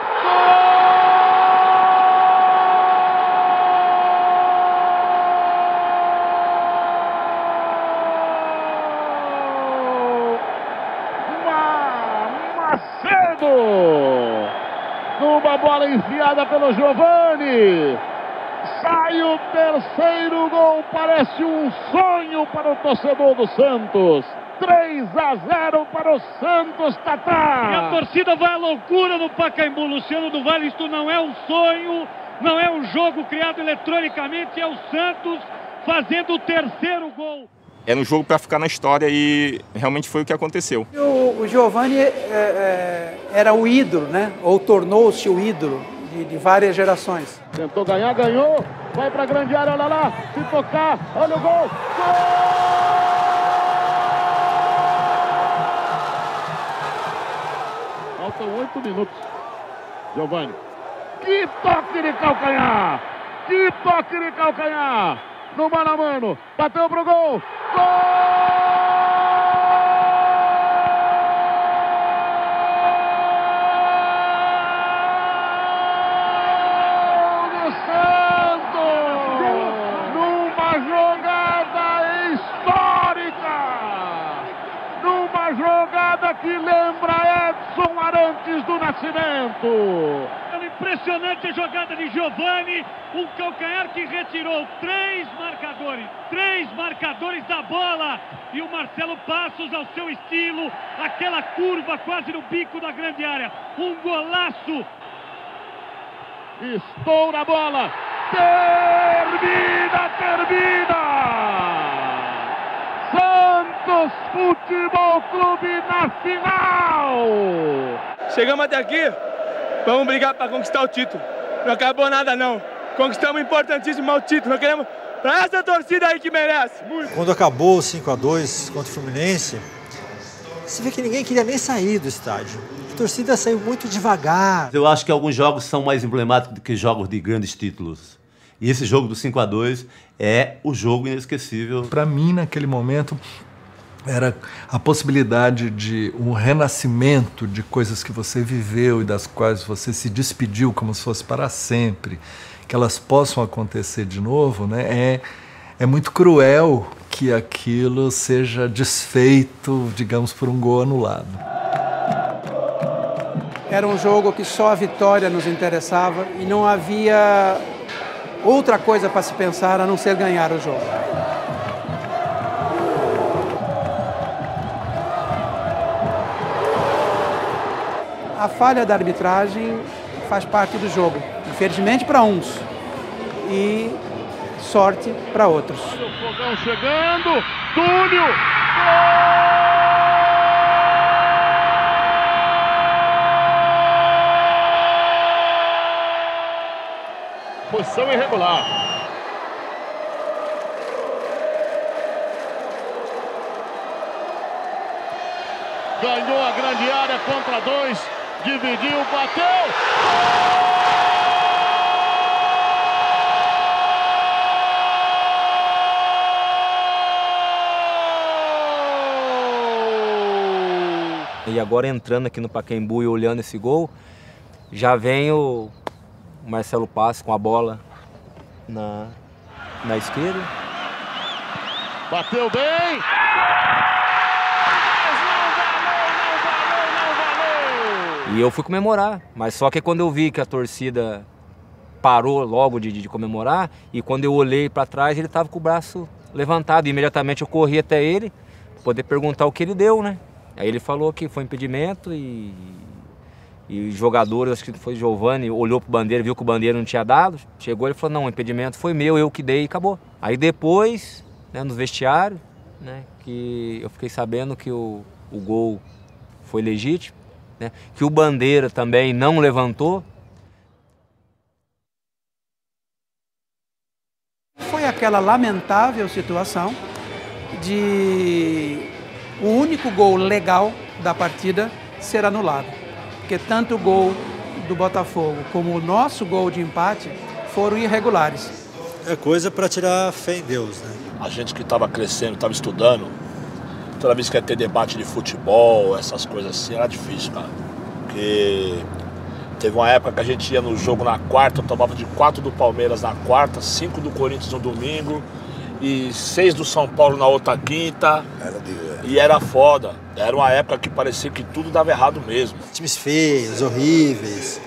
uma bola enfiada pelo Giovani. Sai o terceiro gol, parece um sonho para o torcedor do Santos. 3-0 para o Santos, Tatá. E a torcida vai à loucura no Pacaembu, Luciano do Vale. Isto não é um sonho, não é um jogo criado eletronicamente, é o Santos fazendo o terceiro gol. Era um jogo para ficar na história e realmente foi o que aconteceu. O Giovani era o ídolo, né? Ou tornou-se o ídolo de várias gerações. Tentou ganhar, ganhou. Vai para a grande área, olha lá. Se tocar, olha o gol. Gol! Faltam 8 minutos. Giovani. Que toque de calcanhar! Que toque de calcanhar! No mano a mano. Bateu pro gol. Gol! do Santos! Numa jogada histórica! Numa jogada que lembra Edson Arantes do Nascimento! Impressionante a jogada de Giovani, um calcanhar que retirou três marcadores da bola, e o Marcelo Passos, ao seu estilo, aquela curva quase no bico da grande área, um golaço. Estoura a bola, termina! Santos Futebol Clube na final! Chegamos até aqui. Vamos brigar para conquistar o título. Não acabou nada, não. Conquistamos importantíssimo o título. Nós queremos para essa torcida aí que merece. Muito. Quando acabou o 5-2 contra o Fluminense, você vê que ninguém queria nem sair do estádio. A torcida saiu muito devagar. Eu acho que alguns jogos são mais emblemáticos do que jogos de grandes títulos. E esse jogo do 5-2 é o jogo inesquecível. Para mim, naquele momento, era a possibilidade de um renascimento de coisas que você viveu e das quais você se despediu como se fosse para sempre, que elas possam acontecer de novo, né? É muito cruel que aquilo seja desfeito, digamos, por um gol anulado. Era um jogo que só a vitória nos interessava e não havia outra coisa para se pensar a não ser ganhar o jogo. A falha da arbitragem faz parte do jogo, infelizmente para uns e sorte para outros. O fogão chegando, Túlio! Posição irregular. Ganhou a grande área contra dois. Dividiu, bateu! E agora entrando aqui no Pacaembu e olhando esse gol, já vem o Marcelo Passos com a bola na esquerda. Bateu bem! E eu fui comemorar, mas só que quando eu vi que a torcida parou logo de comemorar, e quando eu olhei para trás, ele estava com o braço levantado. E imediatamente eu corri até ele, para poder perguntar o que ele deu, né? Aí ele falou que foi impedimento e o jogador, acho que foi Giovani, olhou pro Bandeira, viu que o Bandeira não tinha dado, chegou e falou, não, o impedimento foi meu, eu que dei e acabou. Aí depois, né, no vestiário, né, que eu fiquei sabendo que o gol foi legítimo, né, que o Bandeira também não levantou. Foi aquela lamentável situação de o único gol legal da partida ser anulado. Porque tanto o gol do Botafogo como o nosso gol de empate foram irregulares. É coisa para tirar fé em Deus, né? A gente que estava crescendo, estava estudando, toda vez que ia ter debate de futebol, essas coisas assim, era difícil, cara. Porque teve uma época que a gente ia no jogo na quarta, eu tomava de 4 do Palmeiras na quarta, 5 do Corinthians no domingo e 6 do São Paulo na outra quinta. E era foda. Era uma época que parecia que tudo dava errado mesmo. Times feios, horríveis.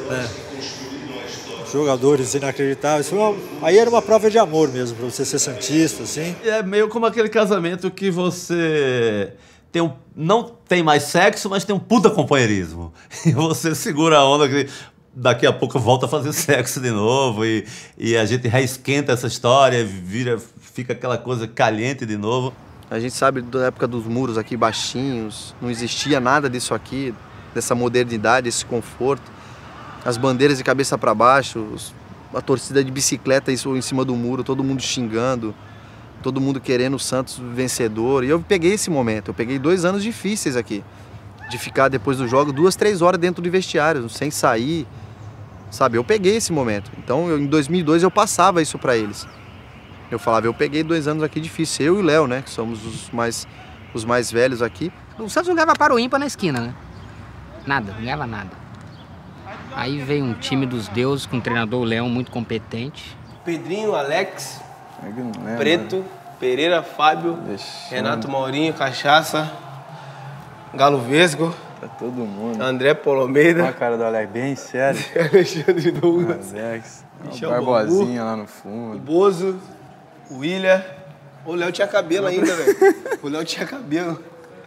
né? Jogadores inacreditáveis. Aí era uma prova de amor mesmo, para você ser santista, assim. É meio como aquele casamento que você não tem mais sexo, mas tem um puta companheirismo. E você segura a onda que daqui a pouco volta a fazer sexo de novo e a gente reesquenta essa história, fica aquela coisa caliente de novo. A gente sabe da época dos muros aqui baixinhos, não existia nada disso aqui, dessa modernidade, esse conforto. As bandeiras de cabeça para baixo, a torcida de bicicleta em cima do muro, todo mundo xingando, todo mundo querendo o Santos vencedor. E eu peguei esse momento, eu peguei 2 anos difíceis aqui, de ficar depois do jogo 2, 3 horas dentro do vestiário, sem sair, sabe? Eu peguei esse momento. Então, em 2002 eu passava isso para eles. Eu falava, eu peguei 2 anos aqui difíceis, eu e o Léo, né, que somos os mais velhos aqui. O Santos não ganhava para o ímpar na esquina, né? Nada, não ganhava nada. Aí veio um time dos deuses com o treinador Leão muito competente. Pedrinho, Alex, Preto, Pereira, Fábio, Renato Maurinho, Cachaça, Galo Vesgo. Tá todo mundo. André Polomeida. Olha a cara do Alex, bem sério. Alexandre Douglas. Alex. Michel Barbosinha Bambu, lá no fundo. O Bozo, o William. O Léo tinha cabelo ainda, velho. O Léo tinha cabelo.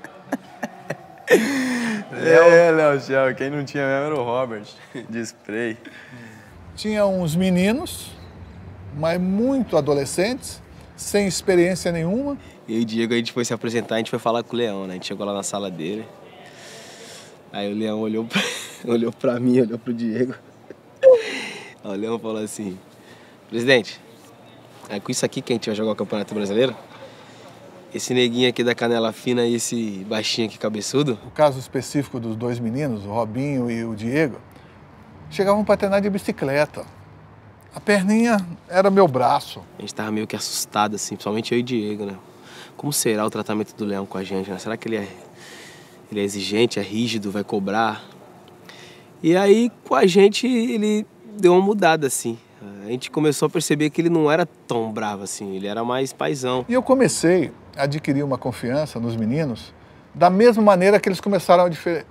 Léo Shell, quem não tinha mesmo era o Robert, de spray. Tinha uns meninos, mas muito adolescentes, sem experiência nenhuma. Eu e o Diego, a gente foi se apresentar, a gente foi falar com o Leão, né? A gente chegou lá na sala dele. Aí o Leão olhou pra mim, olhou pro Diego. Aí o Leão falou assim, presidente, é com isso aqui que a gente vai jogar o Campeonato Brasileiro? Esse neguinho aqui da canela fina e esse baixinho aqui cabeçudo? O caso específico dos 2 meninos, o Robinho e o Diego, chegavam para treinar de bicicleta. A perninha era meu braço. A gente tava meio que assustado, assim, principalmente eu e o Diego, né? Como será o tratamento do Leão com a gente, né? Será que ele é exigente, é rígido, vai cobrar? E aí, com a gente, ele deu uma mudada, assim. A gente começou a perceber que ele não era tão bravo, assim. Ele era mais paizão. E eu comecei a adquirir uma confiança nos meninos da mesma maneira que eles começaram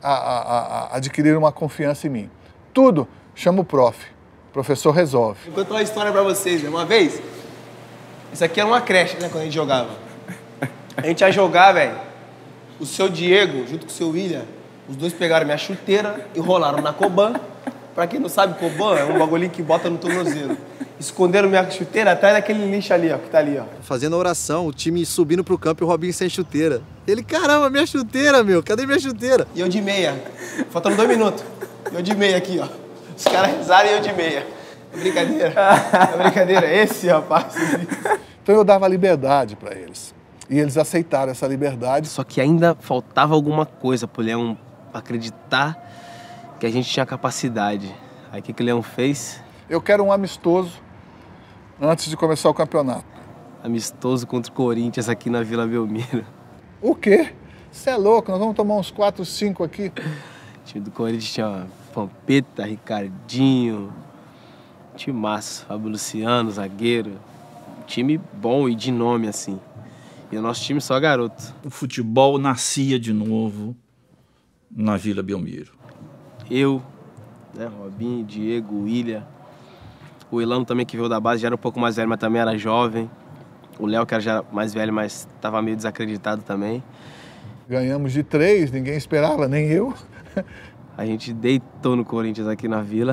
a adquirir uma confiança em mim. Tudo chama o professor resolve. Vou contar uma história pra vocês, né? Uma vez, isso aqui era uma creche, né, quando a gente jogava. A gente ia jogar, velho, o seu Diego, junto com o seu William, os dois pegaram minha chuteira e rolaram na Coban. Pra quem não sabe, Coban é um bagulhinho que bota no tornozelo. Esconderam minha chuteira atrás daquele lixo ali, ó, que tá ali, ó. Fazendo a oração, o time subindo pro campo e o Robinho sem chuteira. Ele, caramba, minha chuteira, meu, cadê minha chuteira? E eu de meia, faltando 2 minutos. Eu de meia aqui, ó. Os caras rezaram e eu de meia. É brincadeira? É brincadeira? Esse, rapaz. Então eu dava liberdade pra eles. E eles aceitaram essa liberdade. Só que ainda faltava alguma coisa pro Leão acreditar que a gente tinha capacidade. Aí o que o Leão fez? Eu quero um amistoso antes de começar o campeonato. Amistoso contra o Corinthians aqui na Vila Belmiro. O quê? Você é louco, nós vamos tomar uns 4, 5 aqui. O time do Corinthians tinha Pampeta, Ricardinho, time massa, Fábio Luciano, zagueiro. Time bom e de nome, assim. E o nosso time só garoto. O futebol nascia de novo na Vila Belmiro. Eu, né, Robinho, Diego, William. O Elano também, que veio da base, já era um pouco mais velho, mas também era jovem. O Léo, que era já mais velho, mas estava meio desacreditado também. Ganhamos de 3, ninguém esperava, nem eu. A gente deitou no Corinthians aqui na Vila.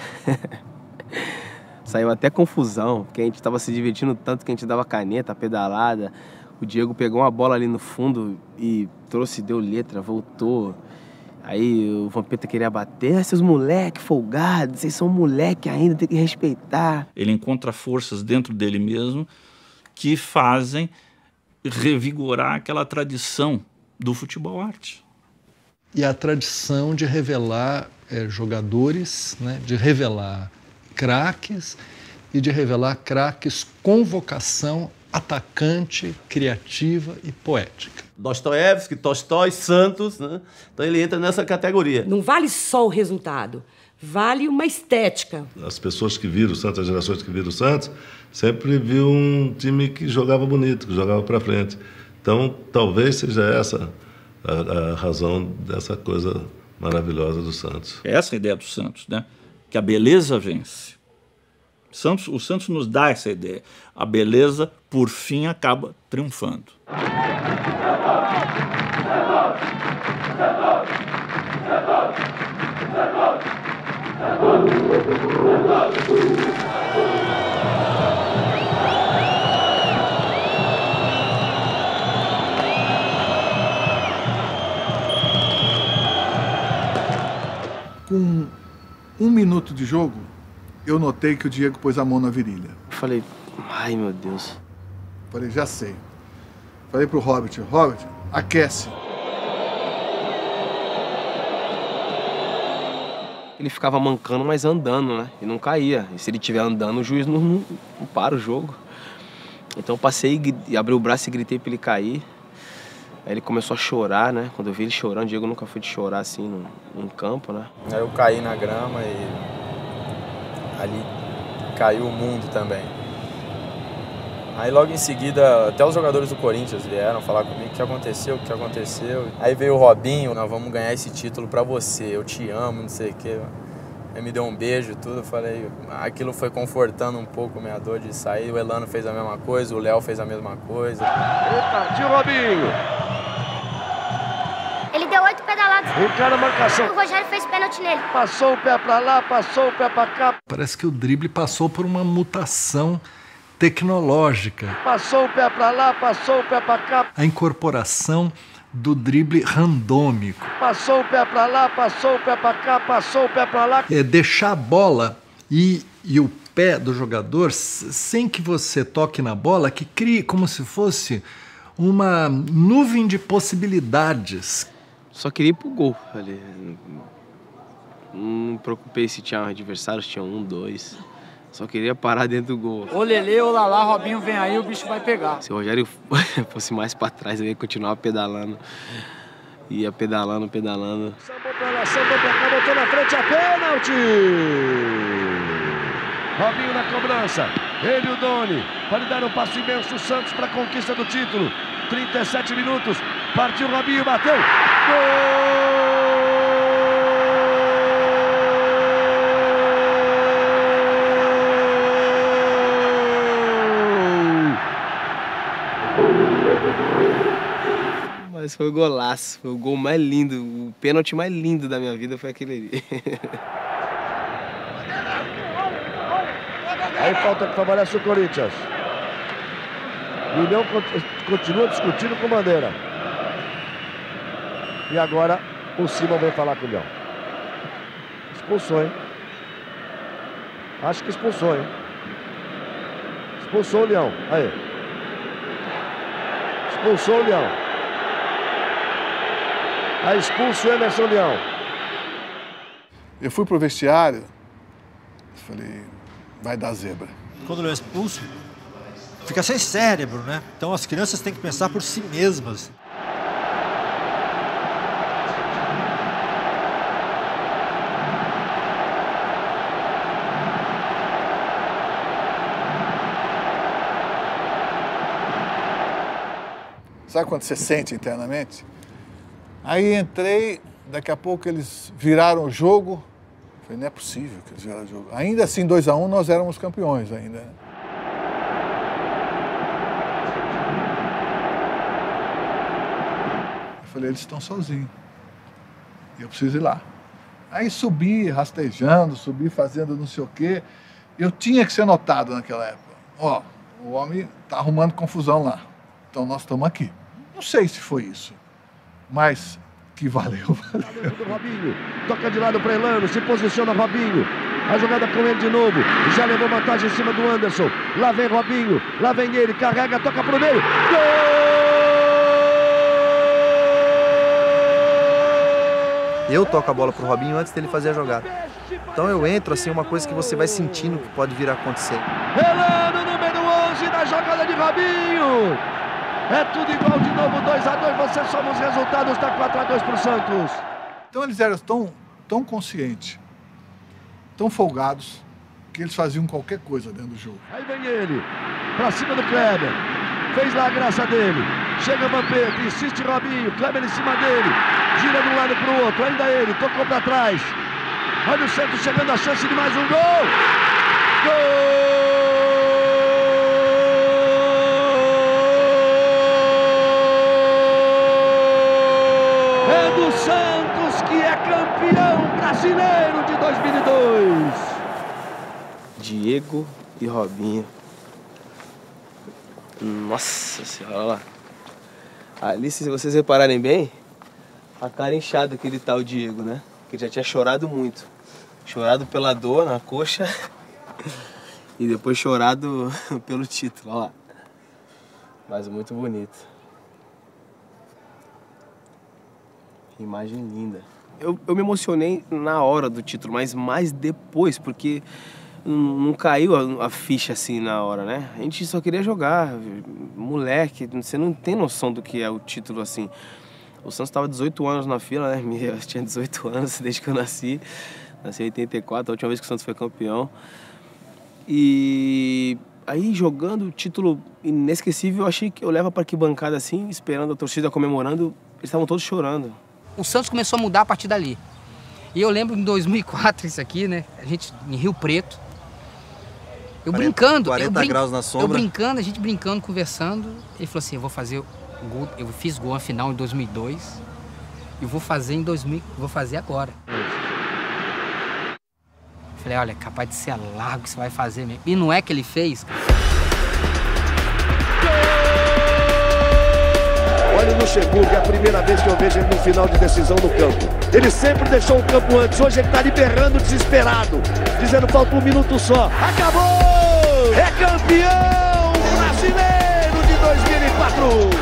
Saiu até confusão, porque a gente estava se divertindo tanto que a gente dava caneta, pedalada. O Diego pegou uma bola ali no fundo e trouxe, deu letra, voltou. Aí o Vampeta queria bater, seus moleque folgados, vocês são moleque ainda, tem que respeitar. Ele encontra forças dentro dele mesmo que fazem revigorar aquela tradição do futebol arte. E a tradição de revelar jogadores, né, de revelar craques e de revelar craques com vocação atacante, criativa e poética. Dostoiévski, Tolstói, Santos, né? Então ele entra nessa categoria. Não vale só o resultado, vale uma estética. As pessoas que viram o Santos, as gerações que viram o Santos, sempre viu um time que jogava bonito, que jogava para frente. Então, talvez seja essa a razão dessa coisa maravilhosa do Santos. Essa é a ideia do Santos, né? que a beleza vence. O Santos nos dá essa ideia. A beleza, por fim, acaba triunfando. Com 1 minuto de jogo, eu notei que o Diego pôs a mão na virilha. Falei, ai meu Deus. Falei, já sei. Falei pro Robert, aquece. Ele ficava mancando, mas andando, né? E não caía. E se ele estiver andando, o juiz não para o jogo. Então eu passei e abri o braço e gritei pra ele cair. Aí ele começou a chorar, né? Quando eu vi ele chorando, o Diego nunca foi de chorar assim num campo, né? Aí eu caí na grama e ali caiu o mundo também. Aí logo em seguida, até os jogadores do Corinthians vieram falar comigo o que aconteceu. Aí veio o Robinho, nós vamos ganhar esse título pra você, eu te amo, não sei o quê. Aí me deu um beijo e tudo, eu falei, aquilo foi confortando um pouco a minha dor de sair. O Elano fez a mesma coisa, o Léo fez a mesma coisa. E partiu o Robinho. Ele deu 8 pedaladas. Encara a marcação. O Rogério fez pênalti nele. Passou o pé pra lá, passou o pé pra cá. Parece que o drible passou por uma mutação tecnológica. Passou o pé pra lá, passou o pé pra cá. A incorporação do drible randômico. Passou o pé pra lá, passou o pé pra cá, passou o pé pra lá. É deixar a bola e o pé do jogador, sem que você toque na bola, que crie como se fosse uma nuvem de possibilidades. Só queria ir pro gol ali. Não me preocupei se tinha adversários, tinha 1, 2. Só queria parar dentro do gol. Ô Lelê, ô Lalá, Robinho vem aí, o bicho vai pegar. Se o Rogério fosse mais pra trás, eu ia continuar pedalando. Ia pedalando. Sambou pra lá, sambou pra cá, botou na frente a pênalti! Robinho na cobrança. Ele e o Doni. Pode dar um passo imenso o Santos para a conquista do título. 37 minutos. Partiu Robinho, bateu. Gol! Mas foi o golaço. Foi o gol mais lindo. O pênalti mais lindo da minha vida foi aquele ali. Aí falta que favorece o Corinthians. O União continua discutindo com Bandeira. E agora o Simon vem falar com o Leão. Expulsou, hein? Acho que expulsou, hein? Expulsou o Leão. Aí. Expulsou o Leão. Aí expulso o Emerson Leão. Eu fui pro vestiário. Falei, vai dar zebra. Quando ele é expulso, fica sem cérebro, né? Então as crianças têm que pensar por si mesmas. Sabe quando você sente internamente? Aí entrei, daqui a pouco eles viraram o jogo. Falei, não é possível que eles viraram o jogo. Ainda assim, 2-1, nós éramos campeões ainda. Eu falei, eles estão sozinhos. Eu preciso ir lá. Aí subi, rastejando, subi fazendo não sei o quê. Eu tinha que ser notado naquela época. Ó, o homem tá arrumando confusão lá. Então nós estamos aqui. Não sei se foi isso, mas que valeu. Robinho, toca de lado para Elano, se posiciona Robinho. A jogada com ele de novo, já levou vantagem em cima do Anderson. Lá vem Robinho, lá vem ele, carrega, toca pro meio. Gol! Eu toco a bola pro Robinho antes dele fazer a jogada. Então eu entro assim, uma coisa que você vai sentindo que pode vir a acontecer. Elano, número 11, na jogada de Robinho. É tudo igual de novo, 2-2, você soma os resultados, está 4-2 para o Santos. Então eles eram tão conscientes, tão folgados, que eles faziam qualquer coisa dentro do jogo. Aí vem ele, para cima do Kleber, fez lá a graça dele, chega Vampeta, insiste Robinho, Kleber em cima dele, gira de um lado para o outro, ainda ele, tocou para trás. Olha o Santos chegando a chance de mais um gol. Gol! É do Santos, que é campeão brasileiro de 2002. Diego e Robinho. Nossa senhora, olha lá. Ali, se vocês repararem bem, a cara inchada que ele tá, o Diego, né? Que ele já tinha chorado muito. Chorado pela dor na coxa e depois chorado pelo título, olha lá. Mas muito bonito. Imagem linda. Eu me emocionei na hora do título, mas mais depois, porque não caiu a ficha assim na hora, né? A gente só queria jogar. Moleque, você não tem noção do que é o título assim. O Santos estava 18 anos na fila, né? Eu tinha 18 anos desde que eu nasci. Nasci em 84, a última vez que o Santos foi campeão. E aí, jogando o título inesquecível, eu achei que eu levo para arquibancada assim, esperando a torcida comemorando. Eles estavam todos chorando. O Santos começou a mudar a partir dali. E eu lembro em 2004, isso aqui, né? A gente em Rio Preto. Eu 40 graus na sombra. A gente brincando, conversando. Ele falou assim, eu vou fazer gol, eu fiz gol na final em 2002 e vou fazer em 2000, vou fazer agora. Falei, olha, é capaz de ser largo que você vai fazer mesmo. E não é que ele fez. Olha o Luxemburgo, é a primeira vez que eu vejo ele no final de decisão no campo. Ele sempre deixou o campo antes, hoje ele tá liberando desesperado, dizendo falta um minuto só. Acabou! É campeão brasileiro de 2004!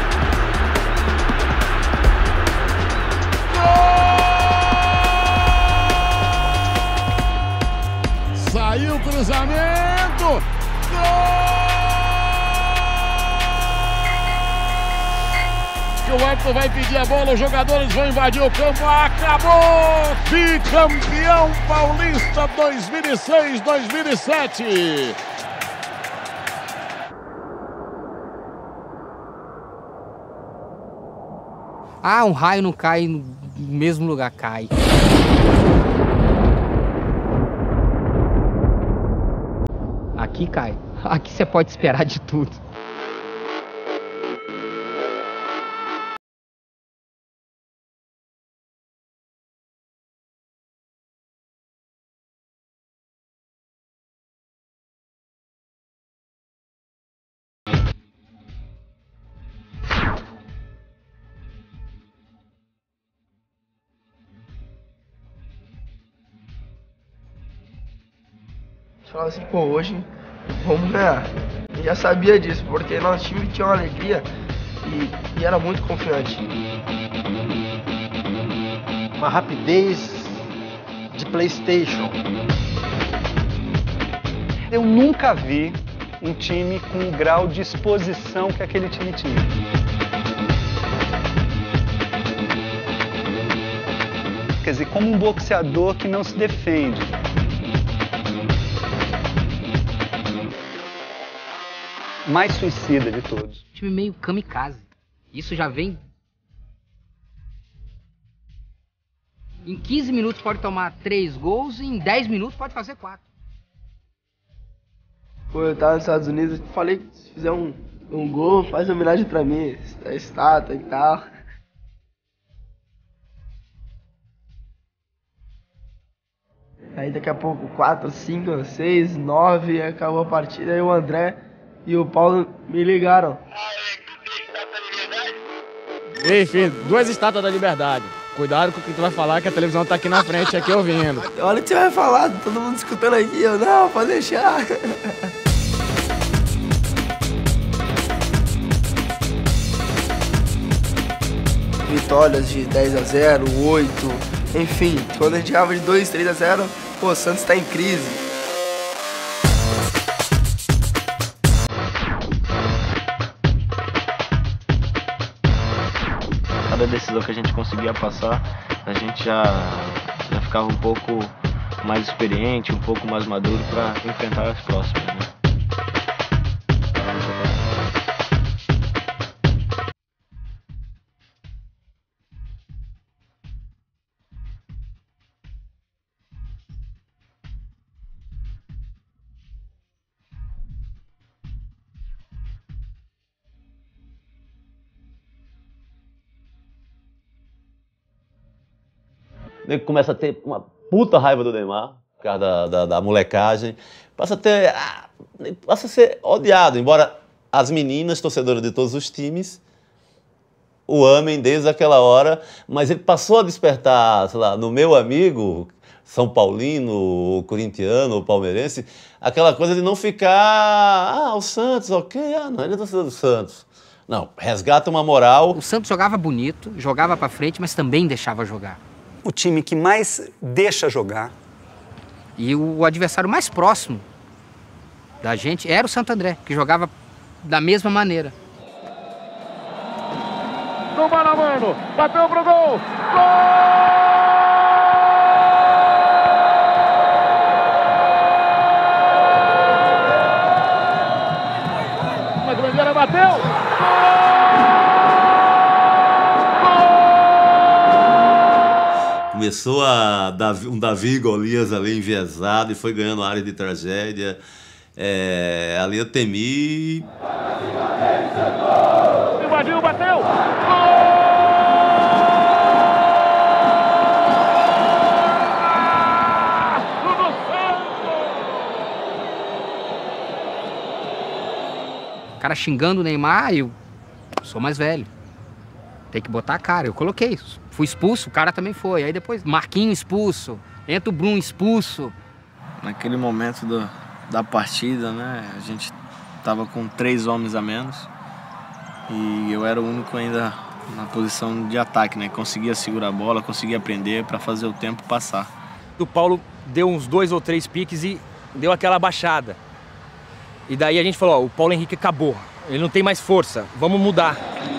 Saiu o cruzamento! Gol! O árbitro vai pedir a bola, os jogadores vão invadir o campo. Acabou! Bicampeão paulista 2006-2007. Ah, um raio não cai no mesmo lugar, cai. Aqui cai. Aqui você pode esperar de tudo. Falava assim, pô, hoje vamos ganhar. Eu já sabia disso, porque nosso time tinha uma alegria e era muito confiante. Uma rapidez de PlayStation. Eu nunca vi um time com o grau de exposição que aquele time tinha. Quer dizer, como um boxeador que não se defende. Mais suicida de todos. Time meio kamikaze. Isso já vem... Em 15 minutos pode tomar 3 gols e em 10 minutos pode fazer 4. Pô, eu tava nos Estados Unidos, falei que se fizer um gol, faz uma homenagem pra mim, a estátua e tal. Aí daqui a pouco 4, 5, 6, 9, acabou a partida, aí o André e o Paulo me ligaram. Ei, filho, 2 estátuas da liberdade. Cuidado com o que tu vai falar, que a televisão tá aqui na frente, aqui ouvindo. Olha o que você vai falar, todo mundo escutando aqui. Eu, não, pode deixar. Vitórias de 10-0, 8, enfim. Quando a gente ganhava de 2, 3-0, pô, o Santos tá em crise. Cada decisão que a gente conseguia passar, a gente já ficava um pouco mais experiente, um pouco mais maduro para enfrentar as próximas, né? nego começa a ter uma puta raiva do Neymar, por causa da molecagem. Passa a ser odiado, embora as meninas, torcedoras de todos os times, o amem desde aquela hora, mas ele passou a despertar, sei lá, no meu amigo, São Paulino, corintiano, palmeirense, aquela coisa de não ficar, o Santos, ok, não, ele é torcedor do Santos. Não, resgata uma moral. O Santos jogava bonito, jogava pra frente, mas também deixava jogar. O time que mais deixa jogar. E o adversário mais próximo da gente era o Santo André, que jogava da mesma maneira. No mano a mano, bateu pro gol! Gol! Uma grande bateu! Começou um Davi e Golias ali enviesado e foi ganhando a área de tragédia. Ali eu temi. Invadiu, bateu! O cara xingando o Neymar, eu sou mais velho. Tem que botar a cara. Eu coloquei. Fui expulso, o cara também foi. Aí depois, Marquinhos expulso, entra o Bruno expulso. Naquele momento da partida, né? A gente tava com 3 homens a menos. E eu era o único ainda na posição de ataque, né? Conseguia segurar a bola, conseguia prender para fazer o tempo passar. O Paulo deu uns 2 ou 3 piques e deu aquela baixada. E daí a gente falou, o Paulo Henrique acabou, ele não tem mais força, vamos mudar.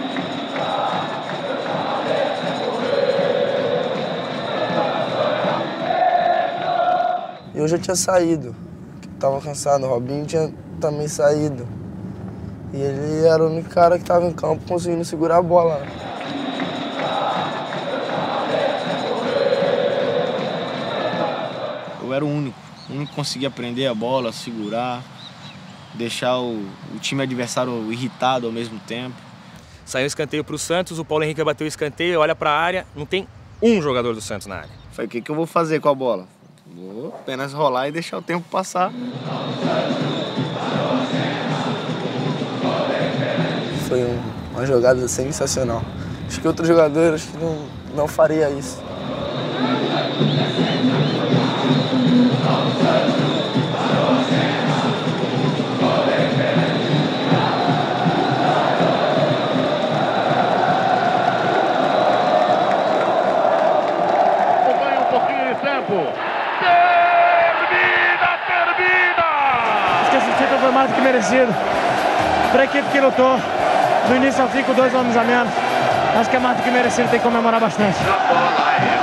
Eu já tinha saído, tava cansado, o Robinho tinha também saído. E ele era o único cara que tava em campo conseguindo segurar a bola. Eu era o único que conseguia prender a bola, segurar, deixar o time adversário irritado ao mesmo tempo. Saiu um escanteio pro Santos, o Paulo Henrique bateu o escanteio, olha pra área, não tem um jogador do Santos na área. Falei, o que eu vou fazer com a bola? Vou apenas rolar e deixar o tempo passar. Foi uma jogada sensacional. Acho que outro jogador não faria isso. Ganha um pouquinho de tempo. Termina! Acho que esse título foi mais do que merecido. Para a equipe que lutou, do início ao fim com 2 homens a menos, acho que é mais do que merecido, tem que comemorar bastante. A bola é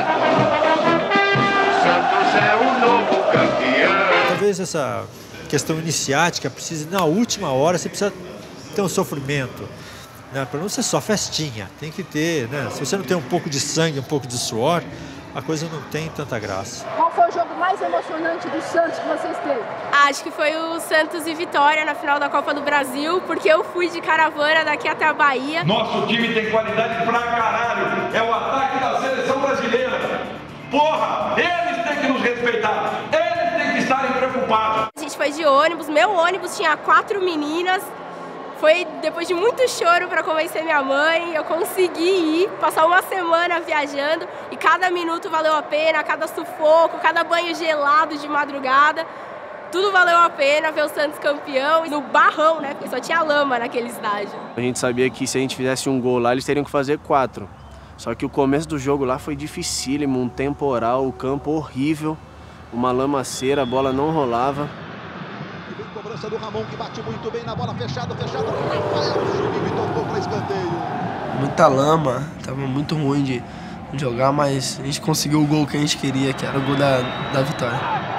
o Santos é o novo campeão. Talvez essa questão iniciática precise, na última hora, você precisa ter um sofrimento, né? Para não ser só festinha, tem que ter, né? Se você não tem um pouco de sangue, um pouco de suor, a coisa não tem tanta graça. Qual foi o jogo mais emocionante do Santos que vocês teve? Acho que foi o Santos e Vitória na final da Copa do Brasil, porque eu fui de caravana daqui até a Bahia. Nosso time tem qualidade pra caralho. É o ataque da seleção brasileira. Porra, eles têm que nos respeitar. Eles têm que estarem preocupados. A gente foi de ônibus, meu ônibus tinha 4 meninas. Foi depois de muito choro para convencer minha mãe, eu consegui ir, passar uma semana viajando e cada minuto valeu a pena, cada sufoco, cada banho gelado de madrugada, tudo valeu a pena ver o Santos campeão no barrão, né? Porque só tinha lama naquele estádio. A gente sabia que se a gente fizesse um gol lá, eles teriam que fazer 4. Só que o começo do jogo lá foi dificílimo, um temporal, o campo horrível, uma lamaceira, a bola não rolava. Cobrança do Ramon, que bate muito bem na bola, fechado. Rafael subiu e tocou para escanteio. Muita lama, tava muito ruim de jogar, mas a gente conseguiu o gol que a gente queria, que era o gol da vitória.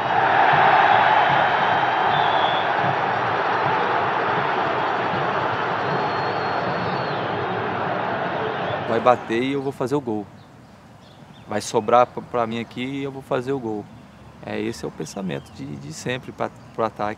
Vai bater e eu vou fazer o gol. Vai sobrar para mim aqui e eu vou fazer o gol. Esse é o pensamento de sempre para o ataque.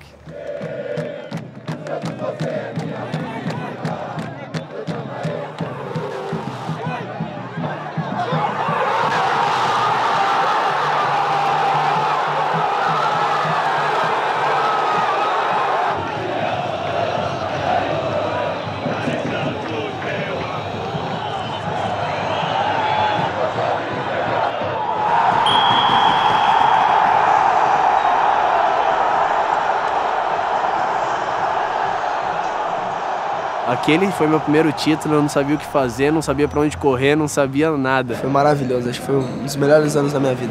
Aquele foi meu primeiro título, eu não sabia o que fazer, não sabia pra onde correr, não sabia nada. Foi maravilhoso, acho que foi um dos melhores anos da minha vida.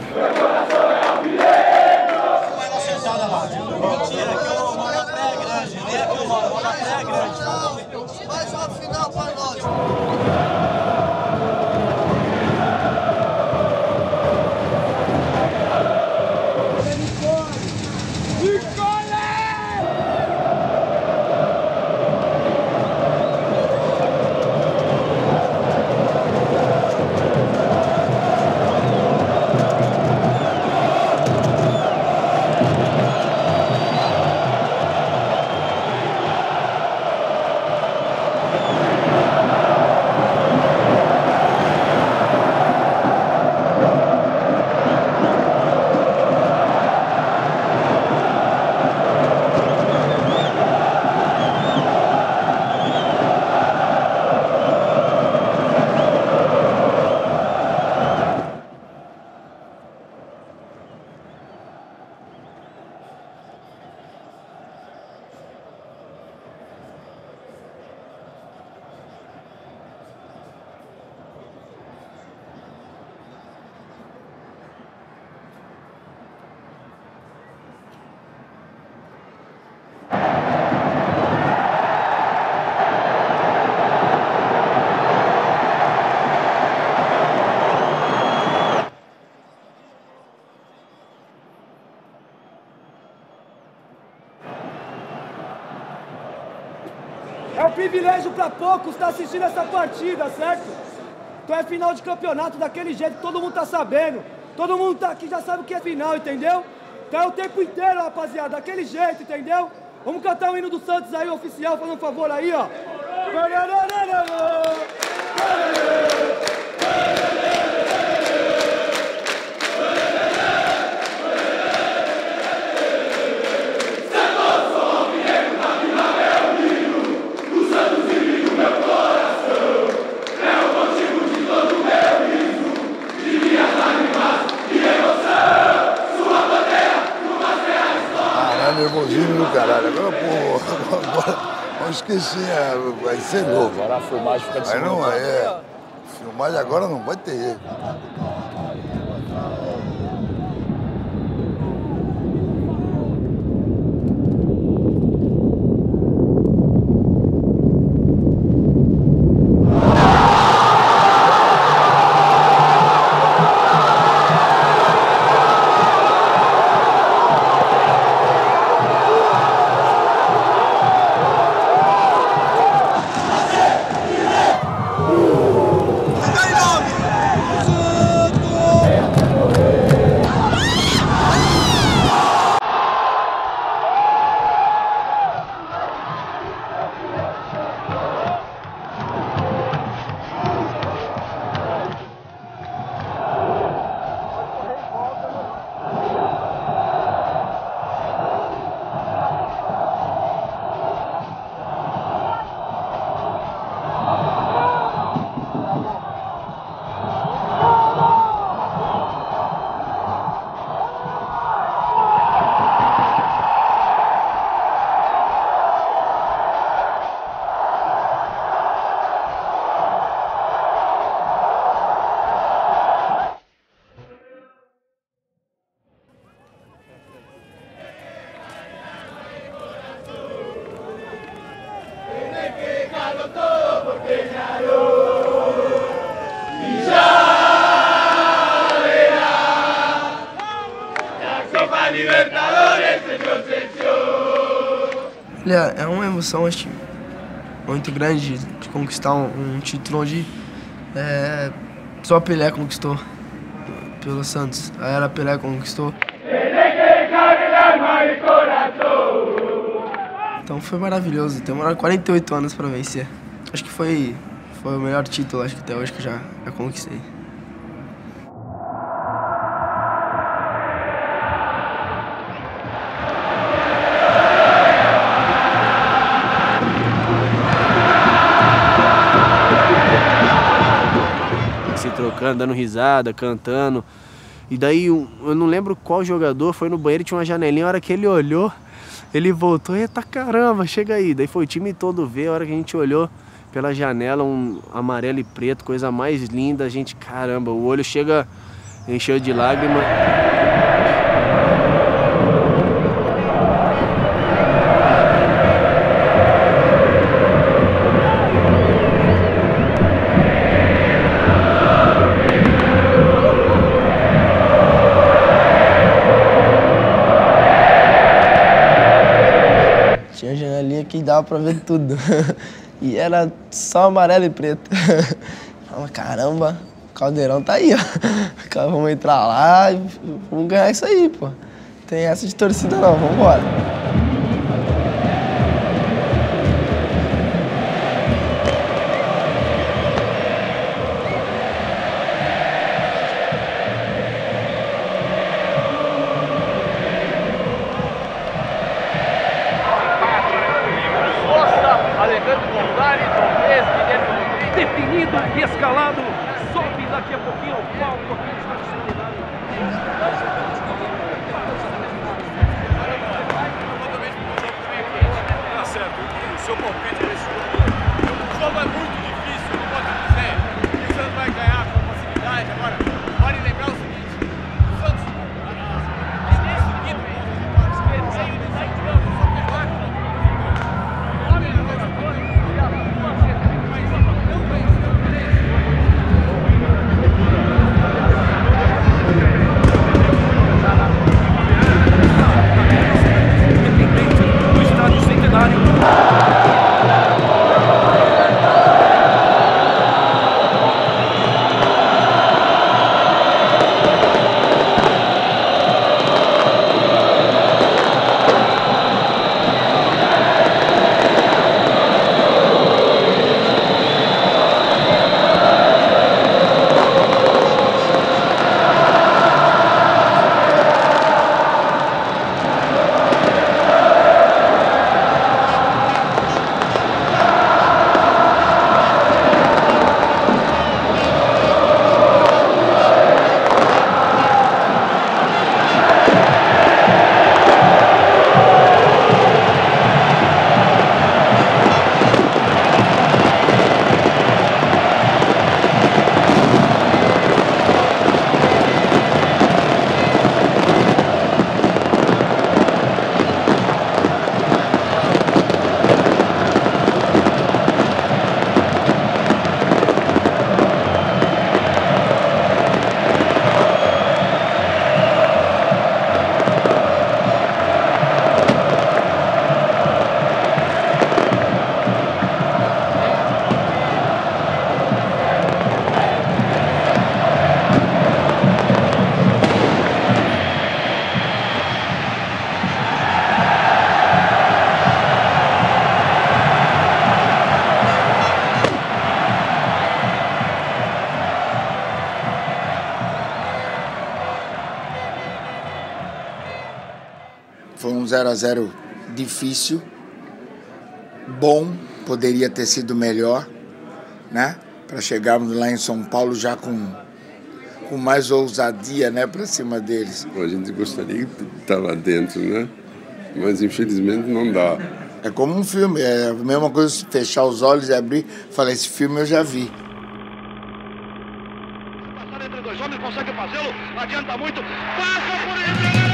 É um privilégio para poucos estar assistindo essa partida, certo? Então é final de campeonato daquele jeito, todo mundo tá sabendo. Todo mundo tá aqui já sabe o que é final, entendeu? Então é o tempo inteiro, rapaziada, daquele jeito, entendeu? Vamos cantar o hino do Santos aí, oficial, fazendo um favor aí, ó. Nervosismo do caralho. Agora, vamos esquecer, vai ser louco. Agora a filmagem fica de Aí não é. Filmagem agora não vai ter. Olha, é uma emoção, acho, muito grande de conquistar um título onde só Pelé conquistou pelo Santos. A era Pelé conquistou. Então foi maravilhoso, demorou 48 anos para vencer. Acho que foi o melhor título, acho que até hoje que eu já conquistei. Se trocando, dando risada, cantando. E daí, eu não lembro qual jogador foi no banheiro, tinha uma janelinha, a hora que ele olhou, ele voltou, eita caramba, chega aí. Daí foi o time todo ver, a hora que a gente olhou pela janela, um amarelo e preto, coisa mais linda, a gente, caramba, o olho chega, encheu de lágrima. Tinha janelinha que dava pra ver tudo. E era só amarelo e preto. Falava, caramba, o Caldeirão tá aí, ó. Vamos entrar lá e vamos ganhar isso aí, pô. Tem essa de torcida não, vamos embora. Definido e escalado, sobe daqui a pouquinho ao palco aqui no Estádio Centenário. Tá certo, o seu palpite nesse jogo. O jogo é muito difícil, não pode dizer que o Santos vai ganhar com facilidade. Agora, vale lembrar o seguinte: o Santos, nesse quinto ponto, sem o design de jogo, só pegou no Estádio Centenário. Foi um 0 a 0 difícil, bom, poderia ter sido melhor, né? Para chegarmos lá em São Paulo já com mais ousadia, né, para cima deles. A gente gostaria de estar lá dentro, né? Mas infelizmente não dá. É como um filme, é a mesma coisa fechar os olhos e abrir, falar, esse filme eu já vi. Entre dois homens, consegue fazê-lo, adianta muito, passa por ele,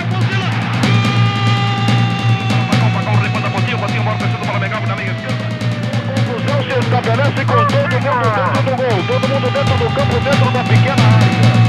Botinho, bola fechando para Megal na linha esquerda. Confusão se estabelece com todo mundo dentro do gol. Todo mundo dentro do campo, dentro da pequena área.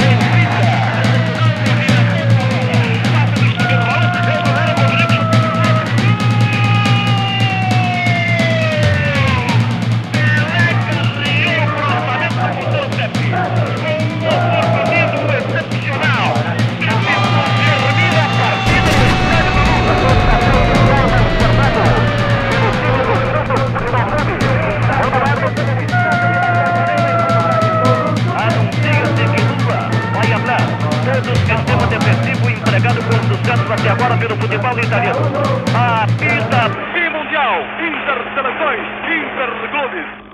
Até agora pelo futebol italiano. Apita bimundial, Interseleções, Interclubes.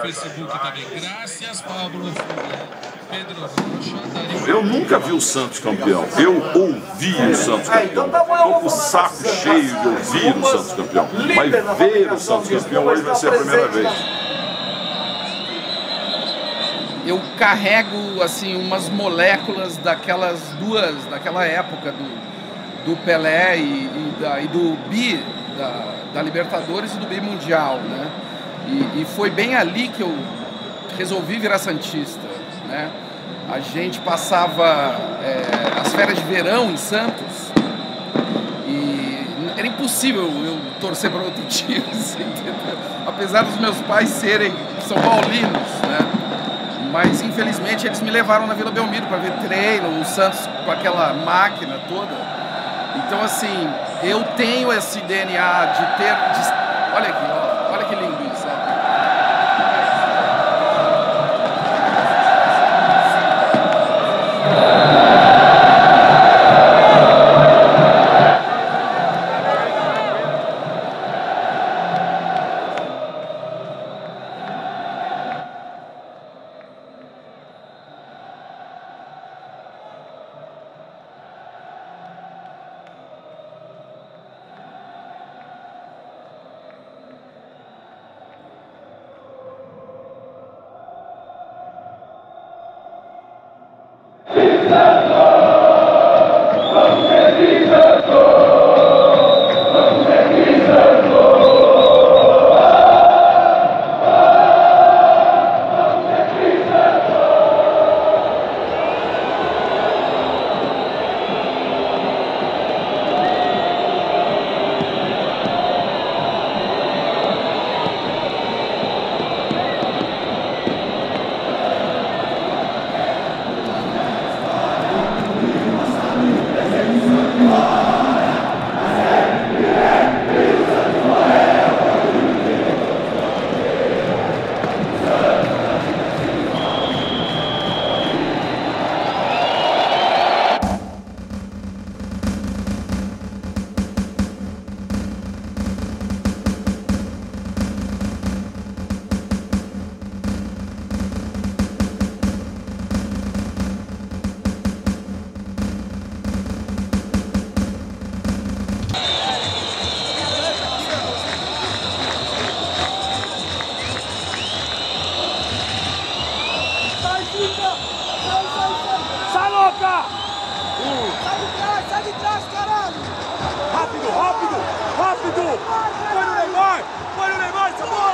Facebook também. Graças, Pablo. Pedro Rocha. Eu nunca vi o Santos campeão. Eu ouvi o Santos campeão. Estou com o saco cheio de ouvir o Santos campeão. Mas ver o Santos campeão hoje vai ser a primeira vez. Eu carrego assim umas moléculas daquela época do Pelé e do bi da Libertadores e do bi mundial, né? E foi bem ali que eu resolvi virar santista, né? A gente passava as férias de verão em Santos e era impossível eu torcer para outro time, assim, entendeu? Apesar dos meus pais serem são paulinos, né? Mas infelizmente eles me levaram na Vila Belmiro para ver treino, o Santos com aquela máquina toda. Então assim, eu tenho esse DNA de ter... olha aqui, ó, olha que lindo isso. Ó. Sai de trás, caralho! Rápido, rápido, rápido! Foi no Neymar, essa bola!